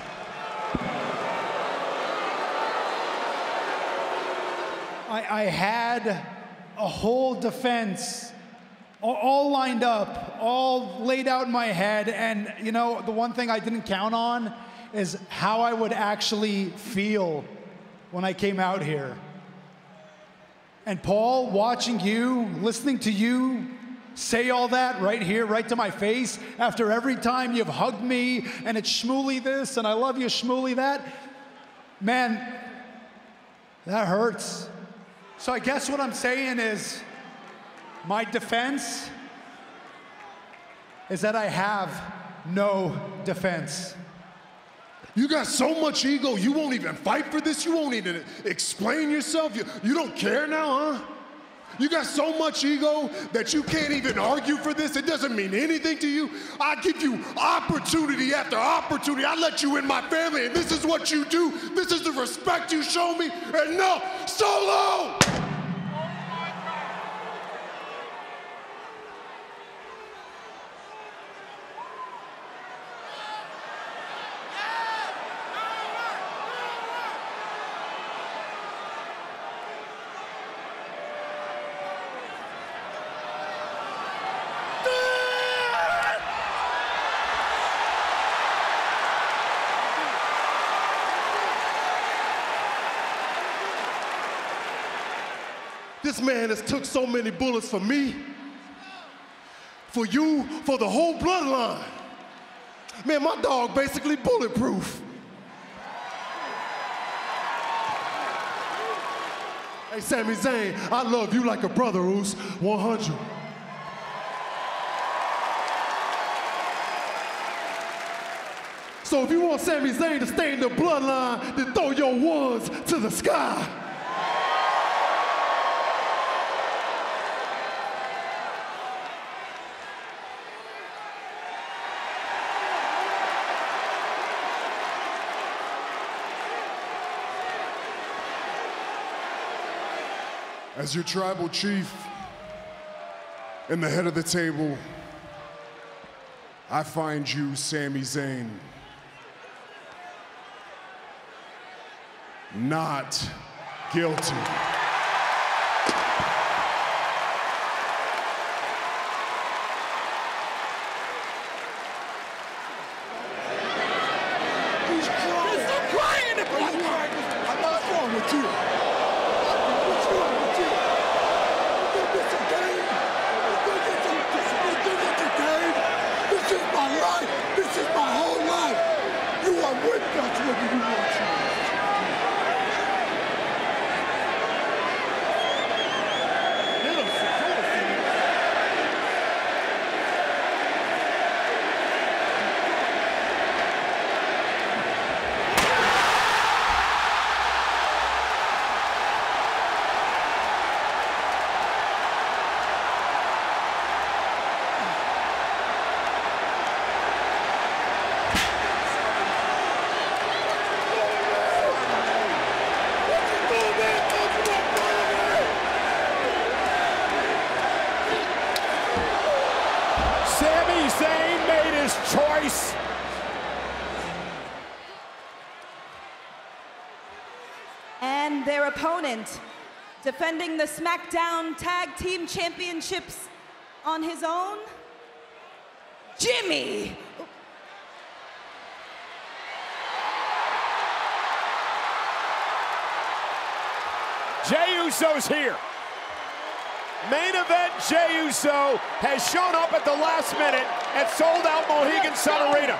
I, I had a whole defense all, all lined up, all laid out in my head, and you know, the one thing I didn't count on is how I would actually feel when I came out here. And Paul, watching you, listening to you say all that right here, right to my face, after every time you've hugged me, and it's Shmooly this, and I love you, Shmooly that, man, that hurts. So I guess what I'm saying is, my defense is that I have no defense. You got so much ego, you won't even fight for this? You won't even explain yourself? You, you don't care now, huh? You got so much ego that you can't even argue for this? It doesn't mean anything to you? I give you opportunity after opportunity. I let you in my family, and this is what you do. This is the respect you show me, and no, Solo! This man has took so many bullets for me, for you, for the whole bloodline. Man, my dog basically bulletproof. Hey, Sami Zayn, I love you like a brother, Uso, one hundred. So if you want Sami Zayn to stay in the bloodline, then throw your ones to the sky. As your tribal chief and the head of the table, I find you, Sami Zayn, not guilty. Sami Zayn made his choice. And their opponent, defending the SmackDown Tag Team Championships on his own, Jimmy. Jey Uso's here. Main event Jey Uso has shown up at the last minute at sold-out Mohegan Sun Arena.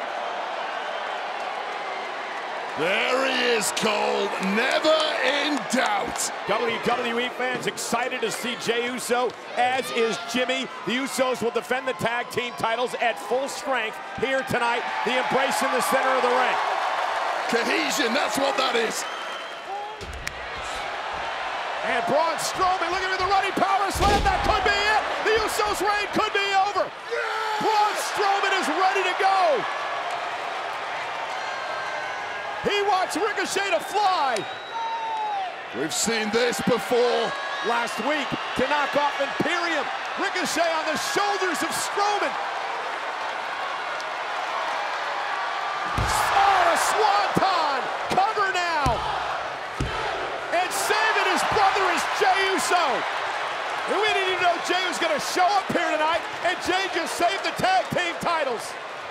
There he is, Cole, never in doubt. W W E fans excited to see Jey Uso, as is Jimmy. The Usos will defend the tag team titles at full strength here tonight. The embrace in the center of the ring. Cohesion, that's what that is. And Braun Strowman looking at the running power slam. That could be it. The Usos' reign could be over. Yeah! Braun Strowman is ready to go. He wants Ricochet to fly. We've seen this before. Last week to knock off Imperium. Ricochet on the shoulders of Strowman. Oh, a swanton. Cover now. And saving his brother is Jey Uso. And we didn't even know Jey was going to show up here tonight, and Jey just saved the tag team titles.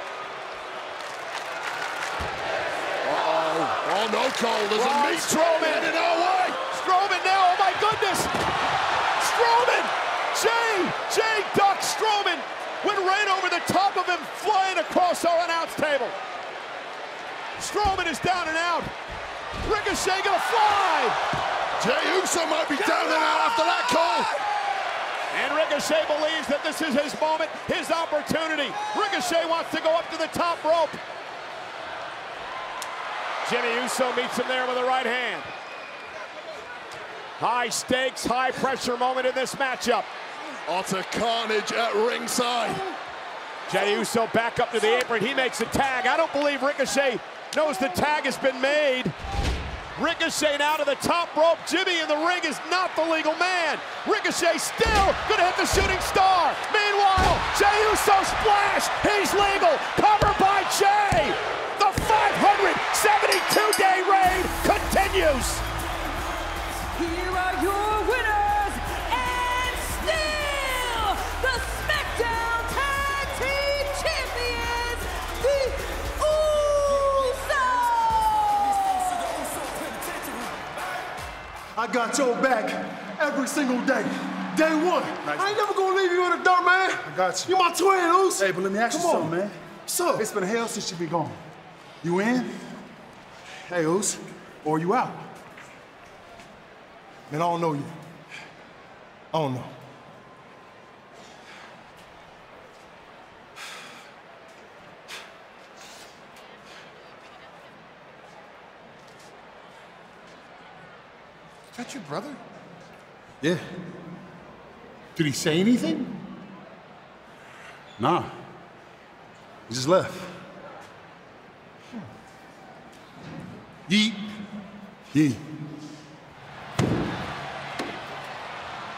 Uh-oh. Oh, no, Cole. There's Braun a meat Strowman in our way. Strowman now. Oh, my goodness. Strowman. Jey. Jey ducks Strowman. Went right over the top of him, flying across our announce table. Strowman is down and out. Ricochet gonna fly. Jey Uso might be down and out after that, Cole. And Ricochet believes that this is his moment, his opportunity. Ricochet wants to go up to the top rope. Jimmy Uso meets him there with a right hand. High stakes, high pressure moment in this matchup. Utter carnage at ringside. Jey Uso back up to the apron. He makes a tag. I don't believe Ricochet knows the tag has been made. Ricochet now to the top rope. Jimmy in the ring is not the legal man. Ricochet still gonna hit the shooting star. Meanwhile, Jey Uso splash. He's legal. Covered by Jey. The five hundred seventy-two day reign continues. Here are your winners, and still the SmackDown Tag Team Champions, the I got your back every single day. Day one. Nice. I ain't never gonna leave you in the dirt, man. I got you. You my twin, Uso. Hey, but let me ask Come you on. something, man. What's up? It's been hell since you been gone. You in? Hey, Uso, or you out? Man, I don't know you. I don't know. Is that your brother? Yeah. Did he say anything? Nah. He just left. Yeet. Yeet.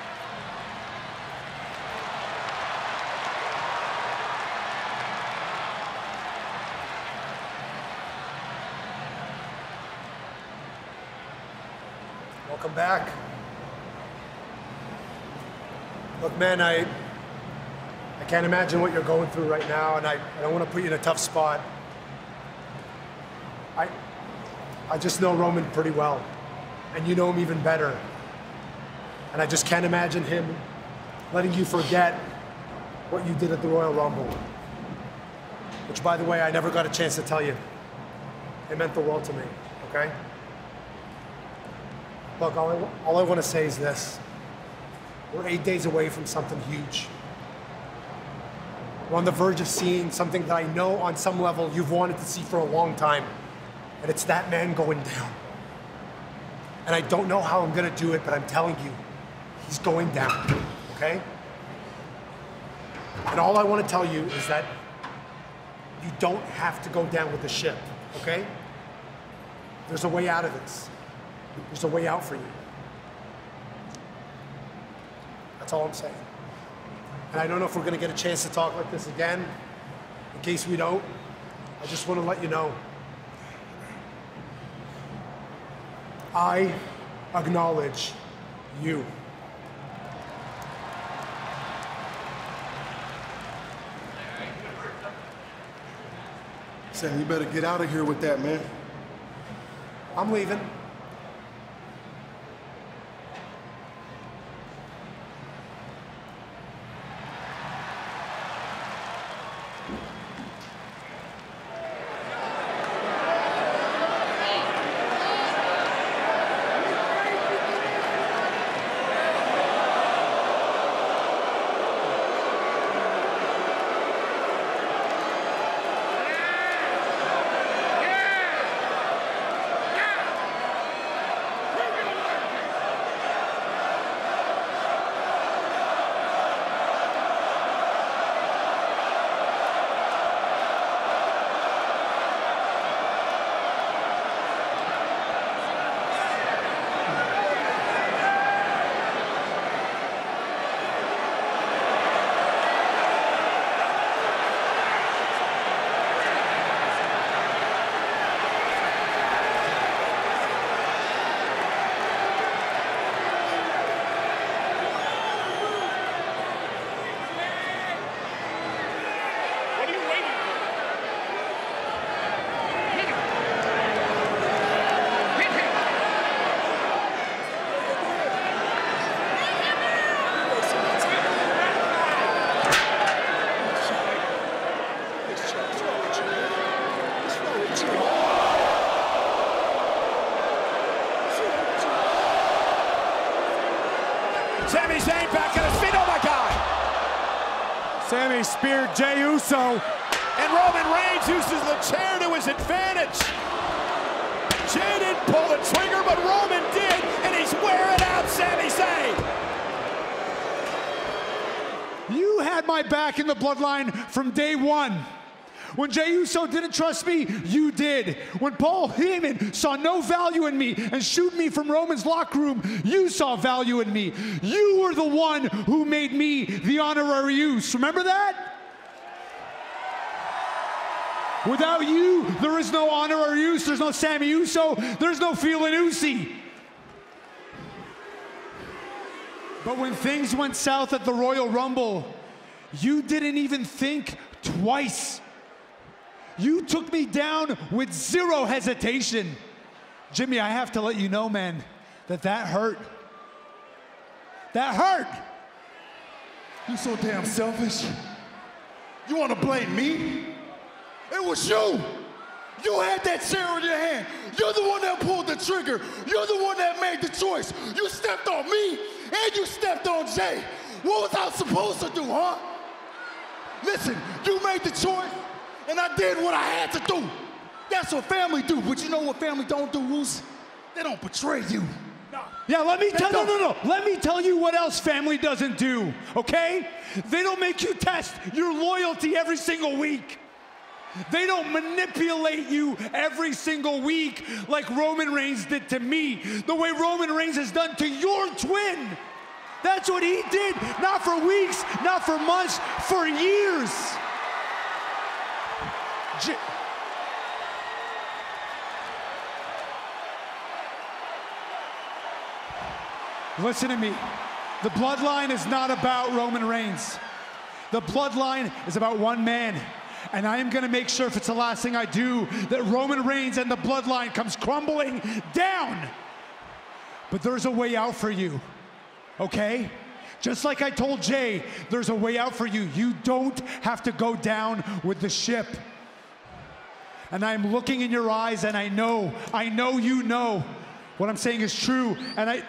Welcome back. Look, man, I, I can't imagine what you're going through right now, and I, I don't want to put you in a tough spot. I, I just know Roman pretty well, and you know him even better. And I just can't imagine him letting you forget what you did at the Royal Rumble. Which, by the way, I never got a chance to tell you. It meant the world to me, okay? Look, all I, all I want to say is this. We're eight days away from something huge. We're on the verge of seeing something that I know on some level you've wanted to see for a long time. And it's that man going down. And I don't know how I'm gonna do it, but I'm telling you, he's going down, okay? And all I want to tell you is that you don't have to go down with the ship, okay? There's a way out of this. There's a way out for you. That's all I'm saying. And I don't know if we're gonna get a chance to talk like this again. In case we don't, I just want to let you know. I acknowledge you. Sam, you better get out of here with that, man. I'm leaving. Sami Zayn back on his feet. Oh, my God. Sami speared Jey Uso. And Roman Reigns uses the chair to his advantage. Jey didn't pull the trigger, but Roman did, and he's wearing out Sami Zayn. You had my back in the Bloodline from day one. When Jey Uso didn't trust me, you did. When Paul Heyman saw no value in me and shooed me from Roman's locker room, you saw value in me. You were the one who made me the honorary Uso. Remember that? Without you, there is no honorary Uso, there's no Sami Uso, there's no feeling Usi. But when things went south at the Royal Rumble, you didn't even think twice. You took me down with zero hesitation. Jimmy, I have to let you know, man, that that hurt. That hurt. You so damn selfish. You want to blame me? It was you. You had that chair in your hand. You're the one that pulled the trigger. You're the one that made the choice. You stepped on me and you stepped on Jey. What was I supposed to do, huh? Listen, you made the choice. And I did what I had to do. That's what family do. But you know what family don't do, Roos? They don't betray you. No. Yeah, let me tell no, no, no. Let me tell you what else family doesn't do, okay? They don't make you test your loyalty every single week. They don't manipulate you every single week like Roman Reigns did to me, the way Roman Reigns has done to your twin. That's what he did, not for weeks, not for months, for years. J Listen to me. The Bloodline is not about Roman Reigns. The Bloodline is about one man. And I am gonna make sure, if it's the last thing I do, that Roman Reigns and the Bloodline comes crumbling down. But there's a way out for you, okay? Just like I told Jay, there's a way out for you. You don't have to go down with the ship. And I'm looking in your eyes, and I know, I know you know what I'm saying is true, and I...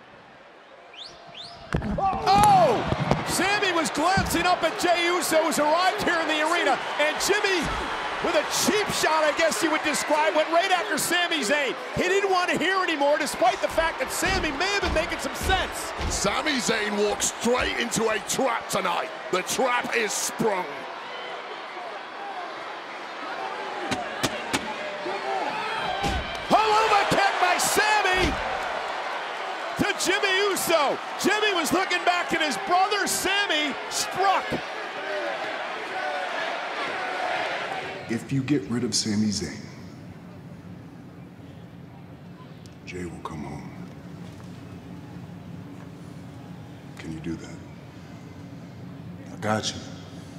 Oh! Sammy was glancing up at Jey Uso, who's arrived here in the arena, and Jimmy, with a cheap shot, I guess you would describe, went right after Sami Zayn. He didn't want to hear anymore, despite the fact that Sammy may have been making some sense. Sami Zayn walks straight into a trap tonight. The trap is sprung. Haluma kick by Sammy to Jimmy Uso. Jimmy was looking back at his brother. Sammy struck. If you get rid of Sami Zayn, Jay will come home. Can you do that? I got you.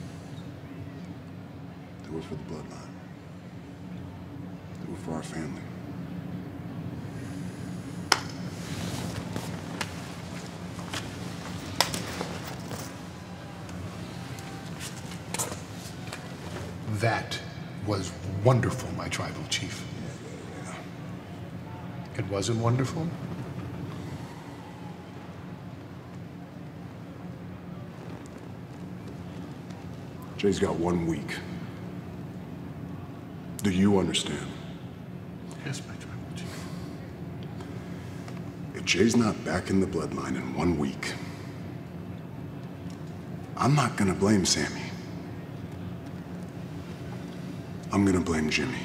Do it for the Bloodline. Do it for our family. That was wonderful, my tribal chief. It wasn't wonderful? Jay's got one week. Do you understand? Yes, my tribal chief. If Jay's not back in the Bloodline in one week, I'm not gonna blame Sammy. I'm gonna blame Jimmy.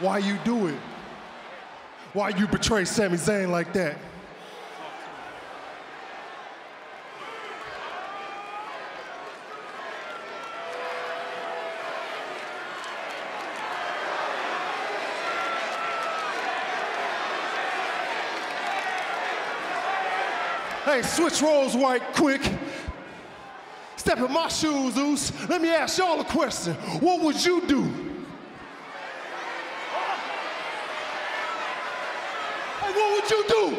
why you do it. Why you betray Sami Zayn like that. Hey, switch roles right quick. Step in my shoes, Uso. Let me ask y'all a question. What would you do? Hey, what would you do?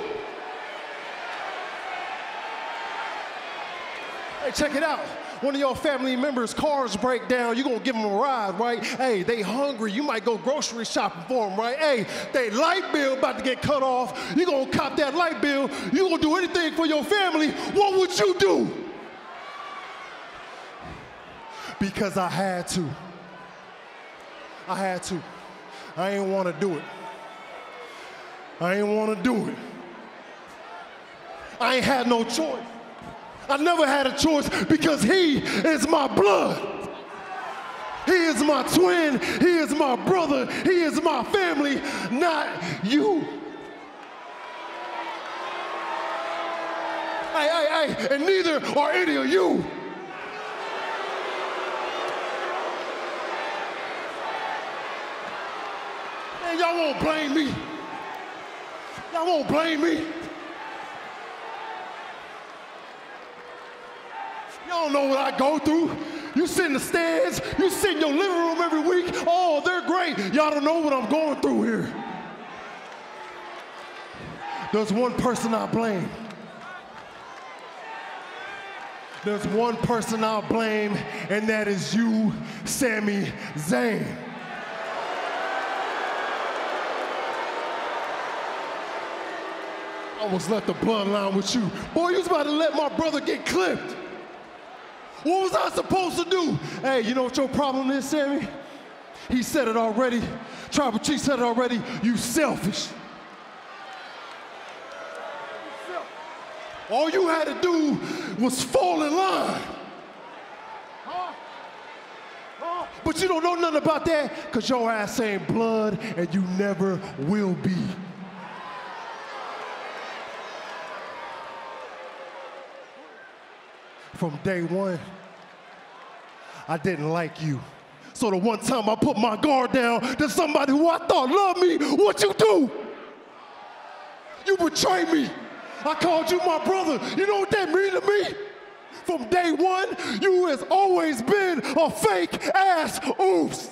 Hey, check it out. One of your family members' cars break down, you gonna give them a ride, right? Hey, they hungry, you might go grocery shopping for them, right? Hey, they light bill about to get cut off, you gonna cop that light bill, you gonna do anything for your family, what would you do? Because I had to. I had to. I ain't wanna do it. I ain't wanna do it. I ain't had no choice. I never had a choice because he is my blood. He is my twin, he is my brother, he is my family, not you. Hey, hey, hey, and neither are any of you. Man, y'all won't blame me. Y'all won't blame me. Y'all don't know what I go through. You sit in the stands, you sit in your living room every week. Oh, they're great. Y'all don't know what I'm going through here. There's one person I blame. There's one person I blame, and that is you, Sami Zayn. I almost left the bloodline with you. Boy, you was about to let my brother get clipped. What was I supposed to do? Hey, you know what your problem is, Sami? He said it already. Tribal Chief said it already. You selfish. All you had to do was fall in line. Huh? Huh? But you don't know nothing about that because your ass ain't blood and you never will be. From day one, I didn't like you. So the one time I put my guard down to somebody who I thought loved me, what you do? You betrayed me. I called you my brother. You know what that means to me? From day one, you has always been a fake ass Uso.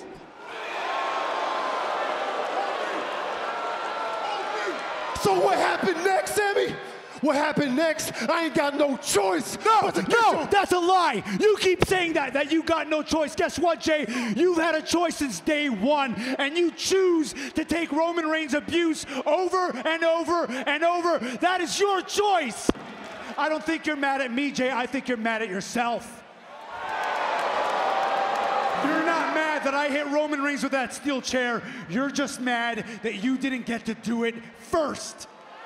So what happened next, Sami? What happened next? I ain't got no choice. No, no, that's a lie. You keep saying that, that you got no choice. Guess what, Jay? You've had a choice since day one, and you choose to take Roman Reigns' abuse over and over and over. That is your choice. I don't think you're mad at me, Jay. I think you're mad at yourself. You're not mad that I hit Roman Reigns with that steel chair. You're just mad that you didn't get to do it first.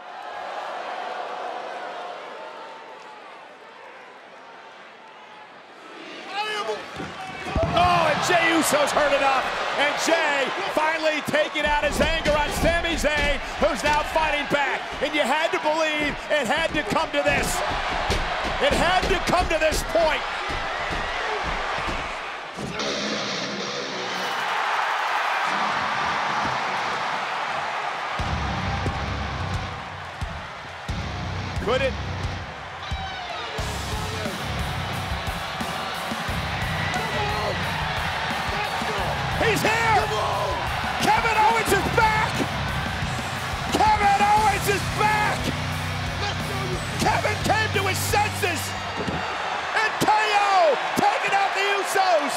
Oh, and Jey Uso's heard enough. And Jey finally taking out his anger on Sami Zayn, who's now fighting back. And you had to believe it had to come to this. It had to come to this point. Could it? He's here! Kevin Owens is back! Kevin Owens is back! Kevin came to his senses! And K O taking out the Usos!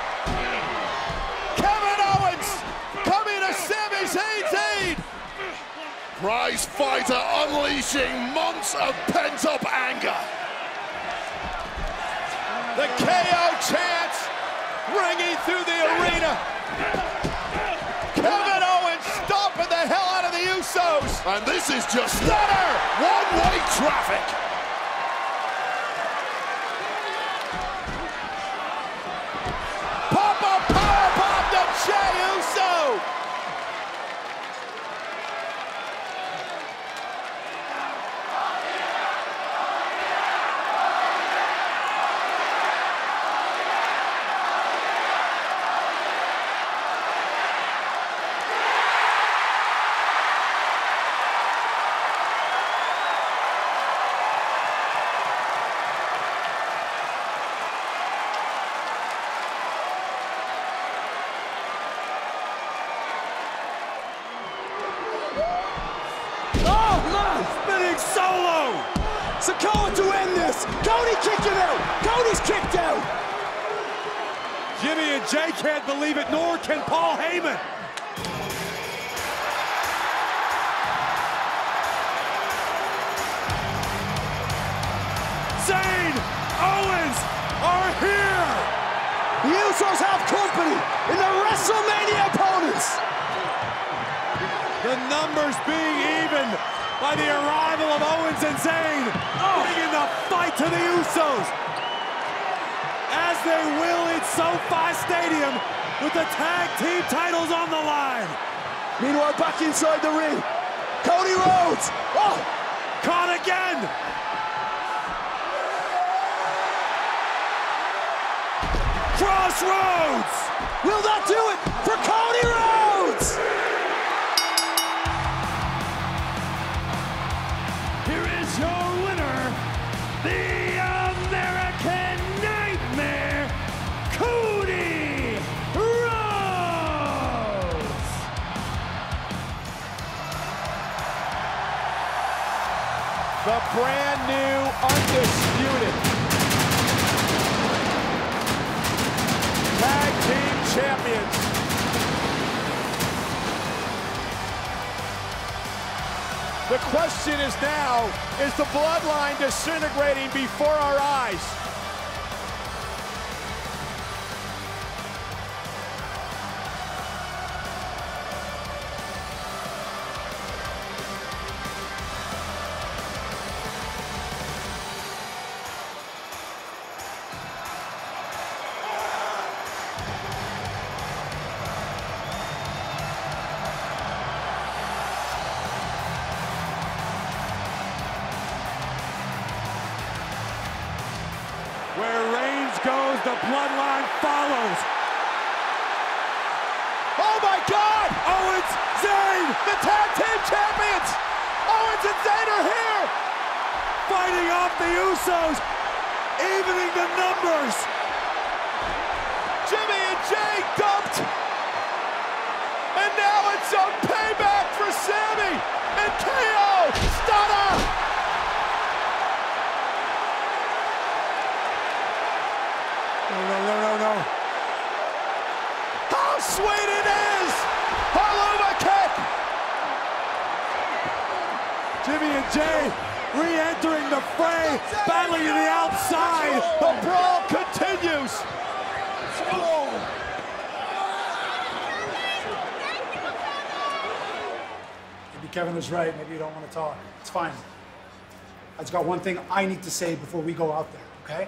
Kevin Owens coming to Sami Zayn's aid! Prize fighter unleashing months of pent-up anger. The K O chants ringing through the arena. Kevin Owens stomping the hell out of the Usos. And this is just Stunner. One-way traffic. Pop-up powerbomb to Jey Uso. Sikoa to end this. Cody kicked him out. Cody's kicked out. Jimmy and Jay can't believe it, nor can Paul Heyman. Zayn, Owens are here. The Usos have company in the WrestleMania opponents. The numbers being even by the arrival of Owens and Zayn, bringing the fight to the Usos. As they will in SoFi Stadium with the tag team titles on the line. Meanwhile, back inside the ring, Cody Rhodes. Oh, caught again. Crossroads. Will that do it for Cody Rhodes? Here is your winner, the American Nightmare, Cody Rhodes. The brand new undisputed Tag Team Champions. The question is now, is the Bloodline disintegrating before our eyes? Where Reigns goes, the Bloodline follows. Oh my God! Owens, Zayn, the tag team champions! Owens and Zayn are here! Fighting off the Usos, evening the numbers. Jimmy and Jay dumped. And now it's some payback for Sammy and K O. Stunner! No, no, no, no, no. How sweet it is! Haluma kick! Jimmy and Jay re-entering the fray, battling to the outside. The brawl continues. Maybe Kevin was right. Maybe you don't want to talk. It's fine. I just got one thing I need to say before we go out there, okay?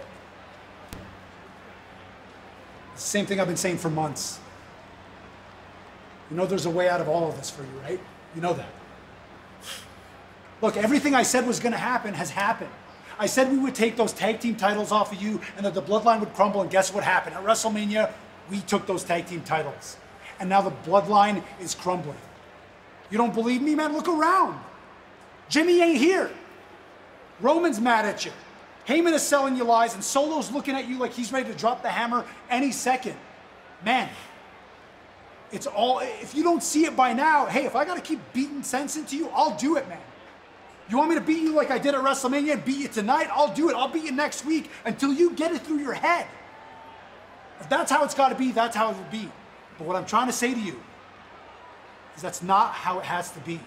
It's the same thing I've been saying for months. You know there's a way out of all of this for you, right? You know that. Look, everything I said was going to happen has happened. I said we would take those tag team titles off of you and that the Bloodline would crumble, and guess what happened? At WrestleMania, we took those tag team titles. And now the Bloodline is crumbling. You don't believe me, man? Look around. Jimmy ain't here. Roman's mad at you. Heyman is selling you lies, and Solo's looking at you like he's ready to drop the hammer any second. Man, it's all, if you don't see it by now, hey, if I got to keep beating sense into you, I'll do it, man. You want me to beat you like I did at WrestleMania and beat you tonight? I'll do it. I'll beat you next week until you get it through your head. If that's how it's got to be, that's how it will be. But what I'm trying to say to you is that's not how it has to be.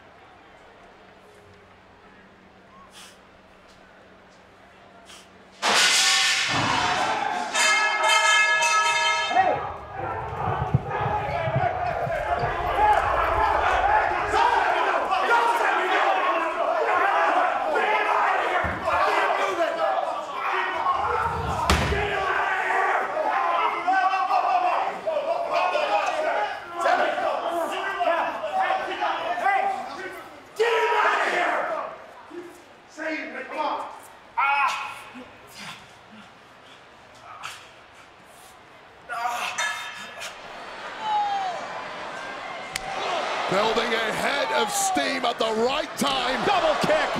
Building a head of steam at the right time. Double kick.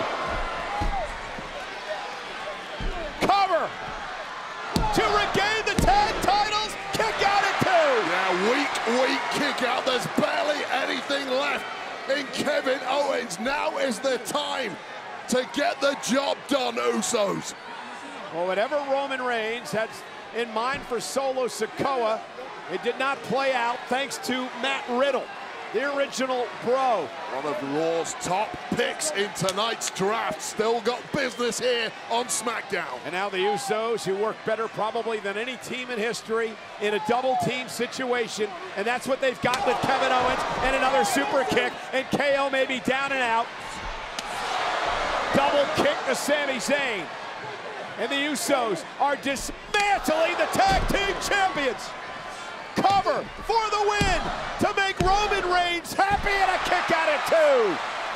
Cover. To regain the tag titles. Kick out at two. Yeah, weak, weak kick out. There's barely anything left in Kevin Owens. Now is the time to get the job done, Usos. Well, whatever Roman Reigns had in mind for Solo Sikoa, it did not play out thanks to Matt Riddle, the original Bro. One of Raw's top picks in tonight's draft. Still got business here on SmackDown. And now the Usos, who work better probably than any team in history in a double team situation. And that's what they've got with Kevin Owens and another super kick. And K O may be down and out. Double kick to Sami Zayn. And the Usos are dismantling the tag team champions. Cover for the win to make Roman Reigns happy, and a kick out at two.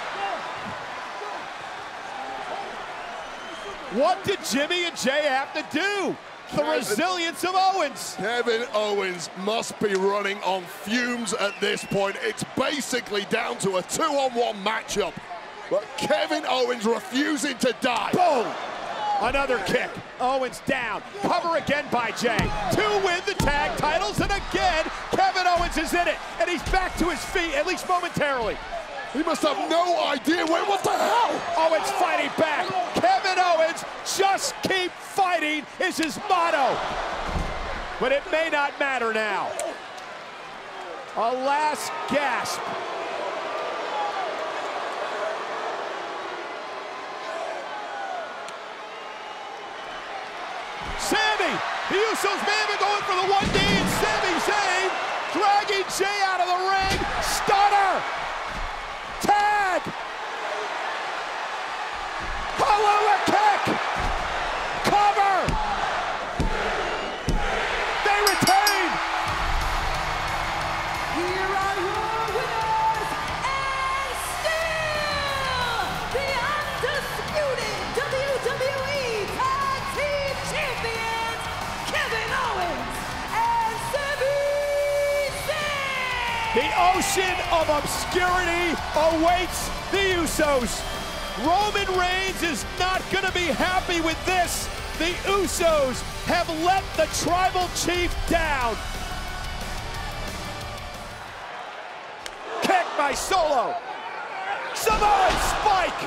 What did Jimmy and Jay have to do? The Kevin, resilience of Owens. Kevin Owens must be running on fumes at this point. It's basically down to a two-on-one matchup. But Kevin Owens refusing to die. Boom! Another kick. Owens down. Cover again by Jay to win the tag titles. And again, Kevin Owens is in it. And he's back to his feet, at least momentarily. He must have no idea where, what the hell? Owens fighting back. Kevin Owens, just keep fighting is his motto. But it may not matter now. A last gasp. Sami, the Usos may have been going for the one D, and Sami Zayn dragging Jay out of the ring. Stunner. Tag. Helluva kick. Cover. They retain. Here are your winners, and still the undisputed W W E Tag Team Champions, Kevin Owens and Sami Zayn. The ocean of obscurity awaits the Usos. Roman Reigns is not going to be happy with this. The Usos have let the Tribal Chief down. Kick by Solo. Samoan spike.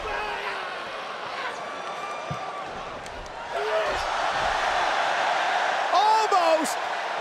Almost.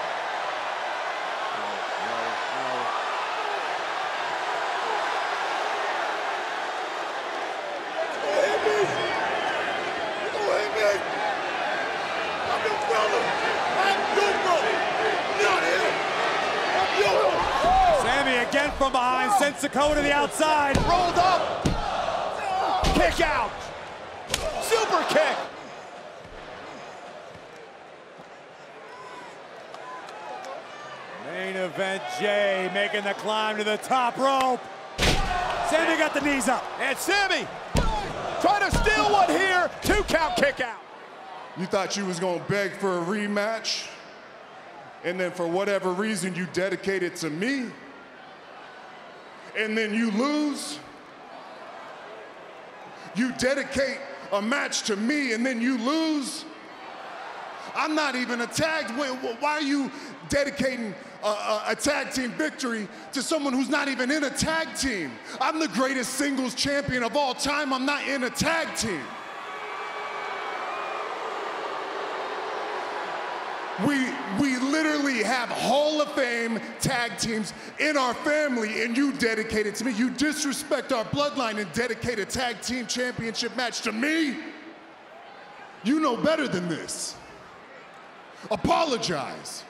Sami again from behind, sends Sikoa to the outside. Rolled up. Kick out. Super kick. Main event, Jay making the climb to the top rope. Sami got the knees up. And Sami trying to steal one here. Two count kick out. You thought you was gonna beg for a rematch, and then for whatever reason you dedicate it to me, and then you lose? You dedicate a match to me and then you lose? I'm not even a tag. Why are you dedicating a, a, a tag team victory to someone who's not even in a tag team? I'm the greatest singles champion of all time. I'm not in a tag team. We, we literally have Hall of Fame tag teams in our family, and you dedicate it to me. You disrespect our bloodline and dedicate a tag team championship match to me? You know better than this. Apologize.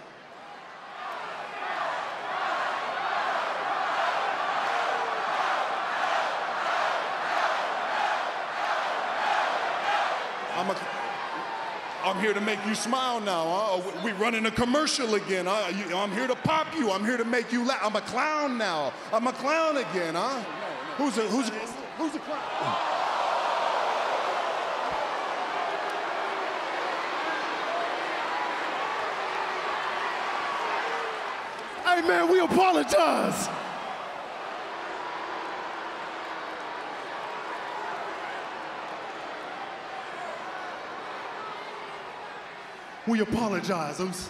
I'm a... I'm here to make you smile now. Huh? We running a commercial again. Huh? I'm here to pop you. I'm here to make you laugh. I'm a clown now. I'm a clown again, huh? Who's a who's a, who's a clown? Hey man, we apologize. We apologize, Us.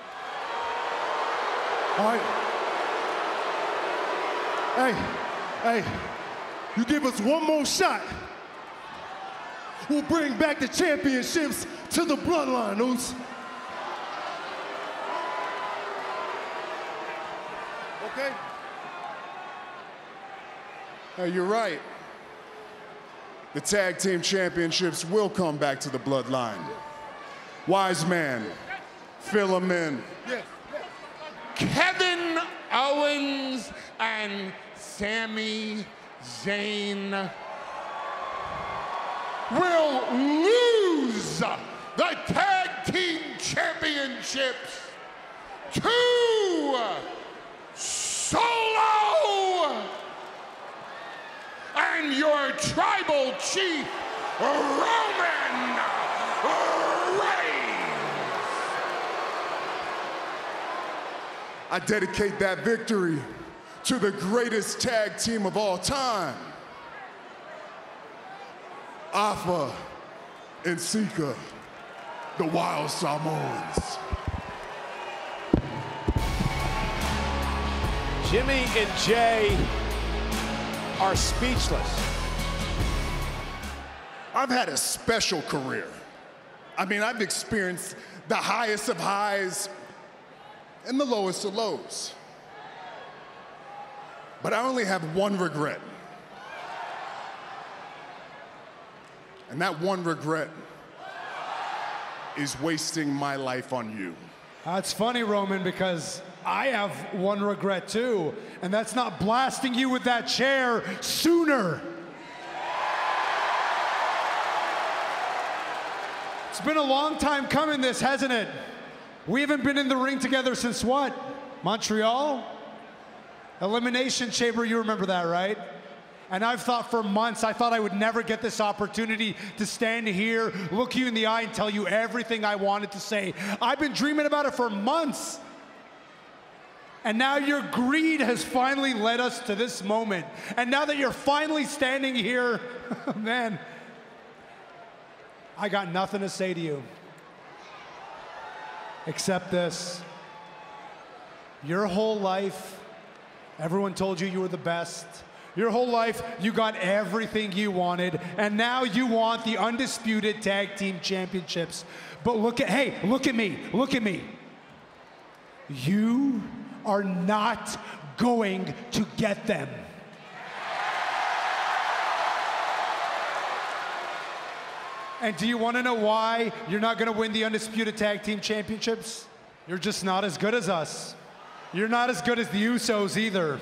All right. Hey, hey, you give us one more shot, will bring back the championships to the Bloodline, Usos. Okay? Uh, you're right. The tag team championships will come back to the Bloodline. Wise man, fill them in. Yes. Kevin Owens and Sami Zayn will lose the tag team championships to Solo and your tribal chief, Roman Reigns. I dedicate that victory to the greatest tag team of all time, Alpha and Sika, the Wild Samoans. Jimmy and Jay are speechless. I've had a special career. I mean, I've experienced the highest of highs and the lowest of lows. But I only have one regret. And that one regret is wasting my life on you. That's funny, Roman, because I have one regret too, and that's not blasting you with that chair sooner. It's been a long time coming, this, hasn't it? We haven't been in the ring together since what? Montreal? Elimination Chamber, you remember that, right? And I've thought for months, I thought I would never get this opportunity to stand here, look you in the eye, and tell you everything I wanted to say. I've been dreaming about it for months. And now your greed has finally led us to this moment. And now that you're finally standing here, man, I got nothing to say to you. Except this. Your whole life, everyone told you you were the best. Your whole life, you got everything you wanted, and now you want the undisputed tag team championships. But look at, hey, look at me, look at me. You are not going to get them. And do you want to know why you're not going to win the undisputed tag team championships? You're just not as good as us. You're not as good as the Usos either.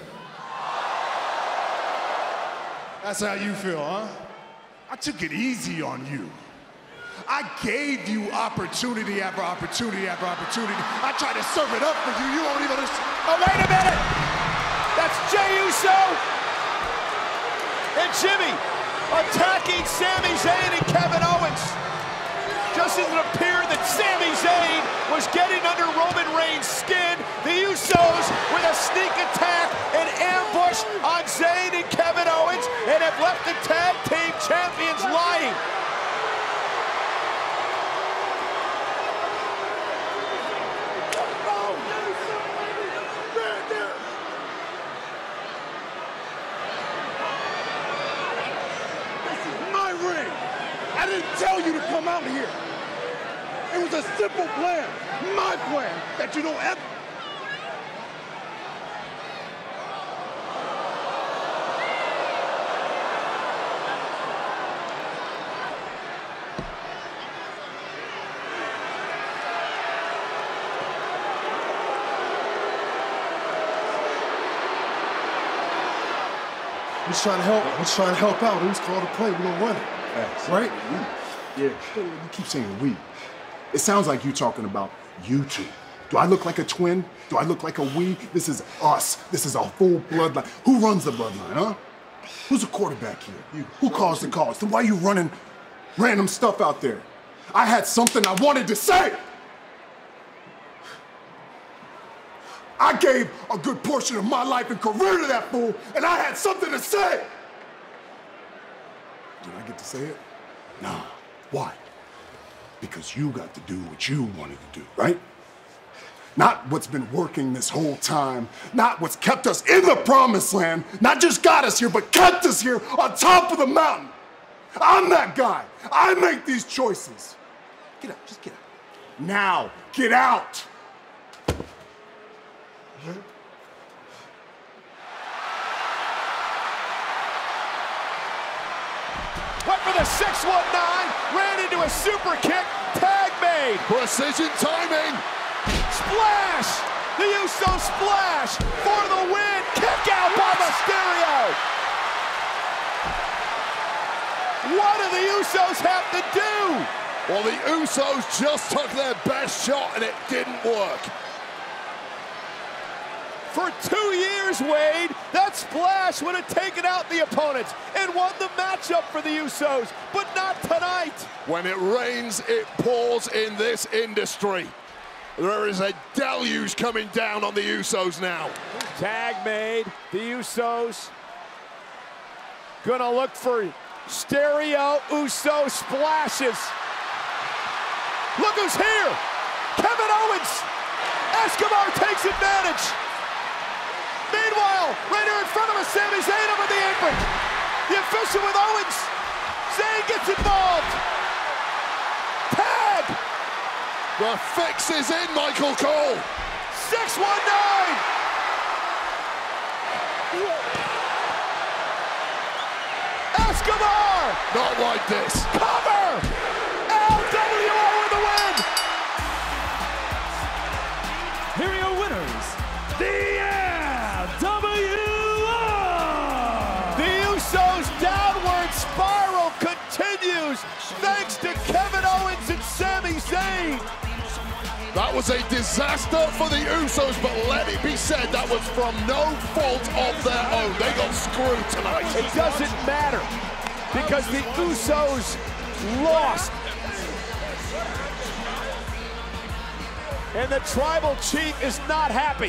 That's how you feel, huh? I took it easy on you. I gave you opportunity after opportunity after opportunity. I tried to serve it up for you. You won't even understand. Oh, wait a minute! That's Jey Uso and Jimmy attacking Sami Zayn and Kevin Owens. Just as it appeared that Sami Zayn was getting under Roman Reigns' skin, the Usos with a sneak attack and ambush on Zayn and Kevin Owens and have left the tag team champions lying. I didn't tell you to come out here. It was a simple plan, my plan, that you don't ever. We're just trying to help. We're just trying to help out. Who's called to play? We're gonna run it. Facts. Right? Yeah. You keep saying we. It sounds like you're talking about you two. Do I look like a twin? Do I look like a we? This is us. This is a full bloodline. Who runs the bloodline, huh? Who's the quarterback here? You. Who calls the calls? Then why are you running random stuff out there? I had something I wanted to say. I gave a good portion of my life and career to that fool, and I had something to say. Did I get to say it? Nah. Why? Because you got to do what you wanted to do, right? Not what's been working this whole time, not what's kept us in the promised land, not just got us here, but kept us here on top of the mountain. I'm that guy. I make these choices. Get out, just get out. Now, get out. Went for the six one nine, ran into a super kick, tag made. Precision timing. Splash! The Usos splash for the win. Kick out by Mysterio. What do the Usos have to do? Well, the Usos just took their best shot and it didn't work. For two years, Wade, that splash would have taken out the opponents and won the matchup for the Usos, but not tonight. When it rains, it pours in this industry. There is a deluge coming down on the Usos now. Tag made, the Usos gonna look for stereo Uso splashes. Look who's here, Kevin Owens. Escobar takes advantage. Meanwhile, right here in front of us, Sami Zayn over the apron. The official with Owens. Zayn gets involved. Tag. The fix is in, Michael Cole. six one nine. Escobar. Not like this. Cover. L W O with the win. Here are your winners, the L W O. The Usos' downward spiral continues thanks to Kevin Owens and Sami Zayn. That was a disaster for the Usos, but let it be said that was from no fault of their own. They got screwed tonight. It doesn't matter because the Usos lost. And the Tribal Chief is not happy.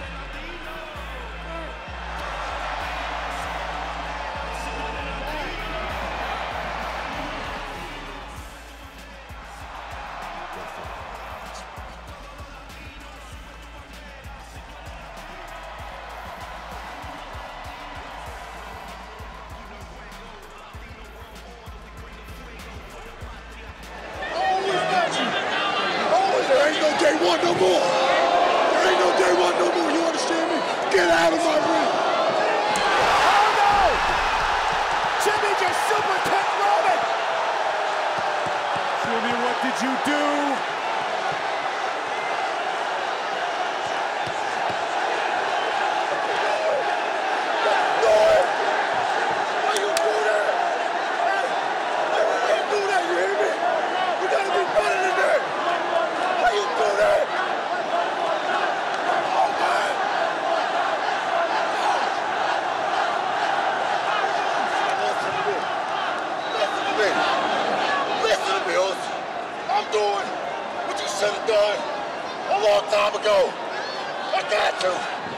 Day one no more. There ain't no day one no more. You understand me? Get out of my ring. Oh no! Jimmy just super kicked Roman. Jimmy, what did you do? Why you do that? Why you do that? You hear me? You gotta be better than that. Why you do that? Oh, man. Listen to me. Listen to me. Listen to me, Uso. I'm doing what you should have done a long time ago. I got to.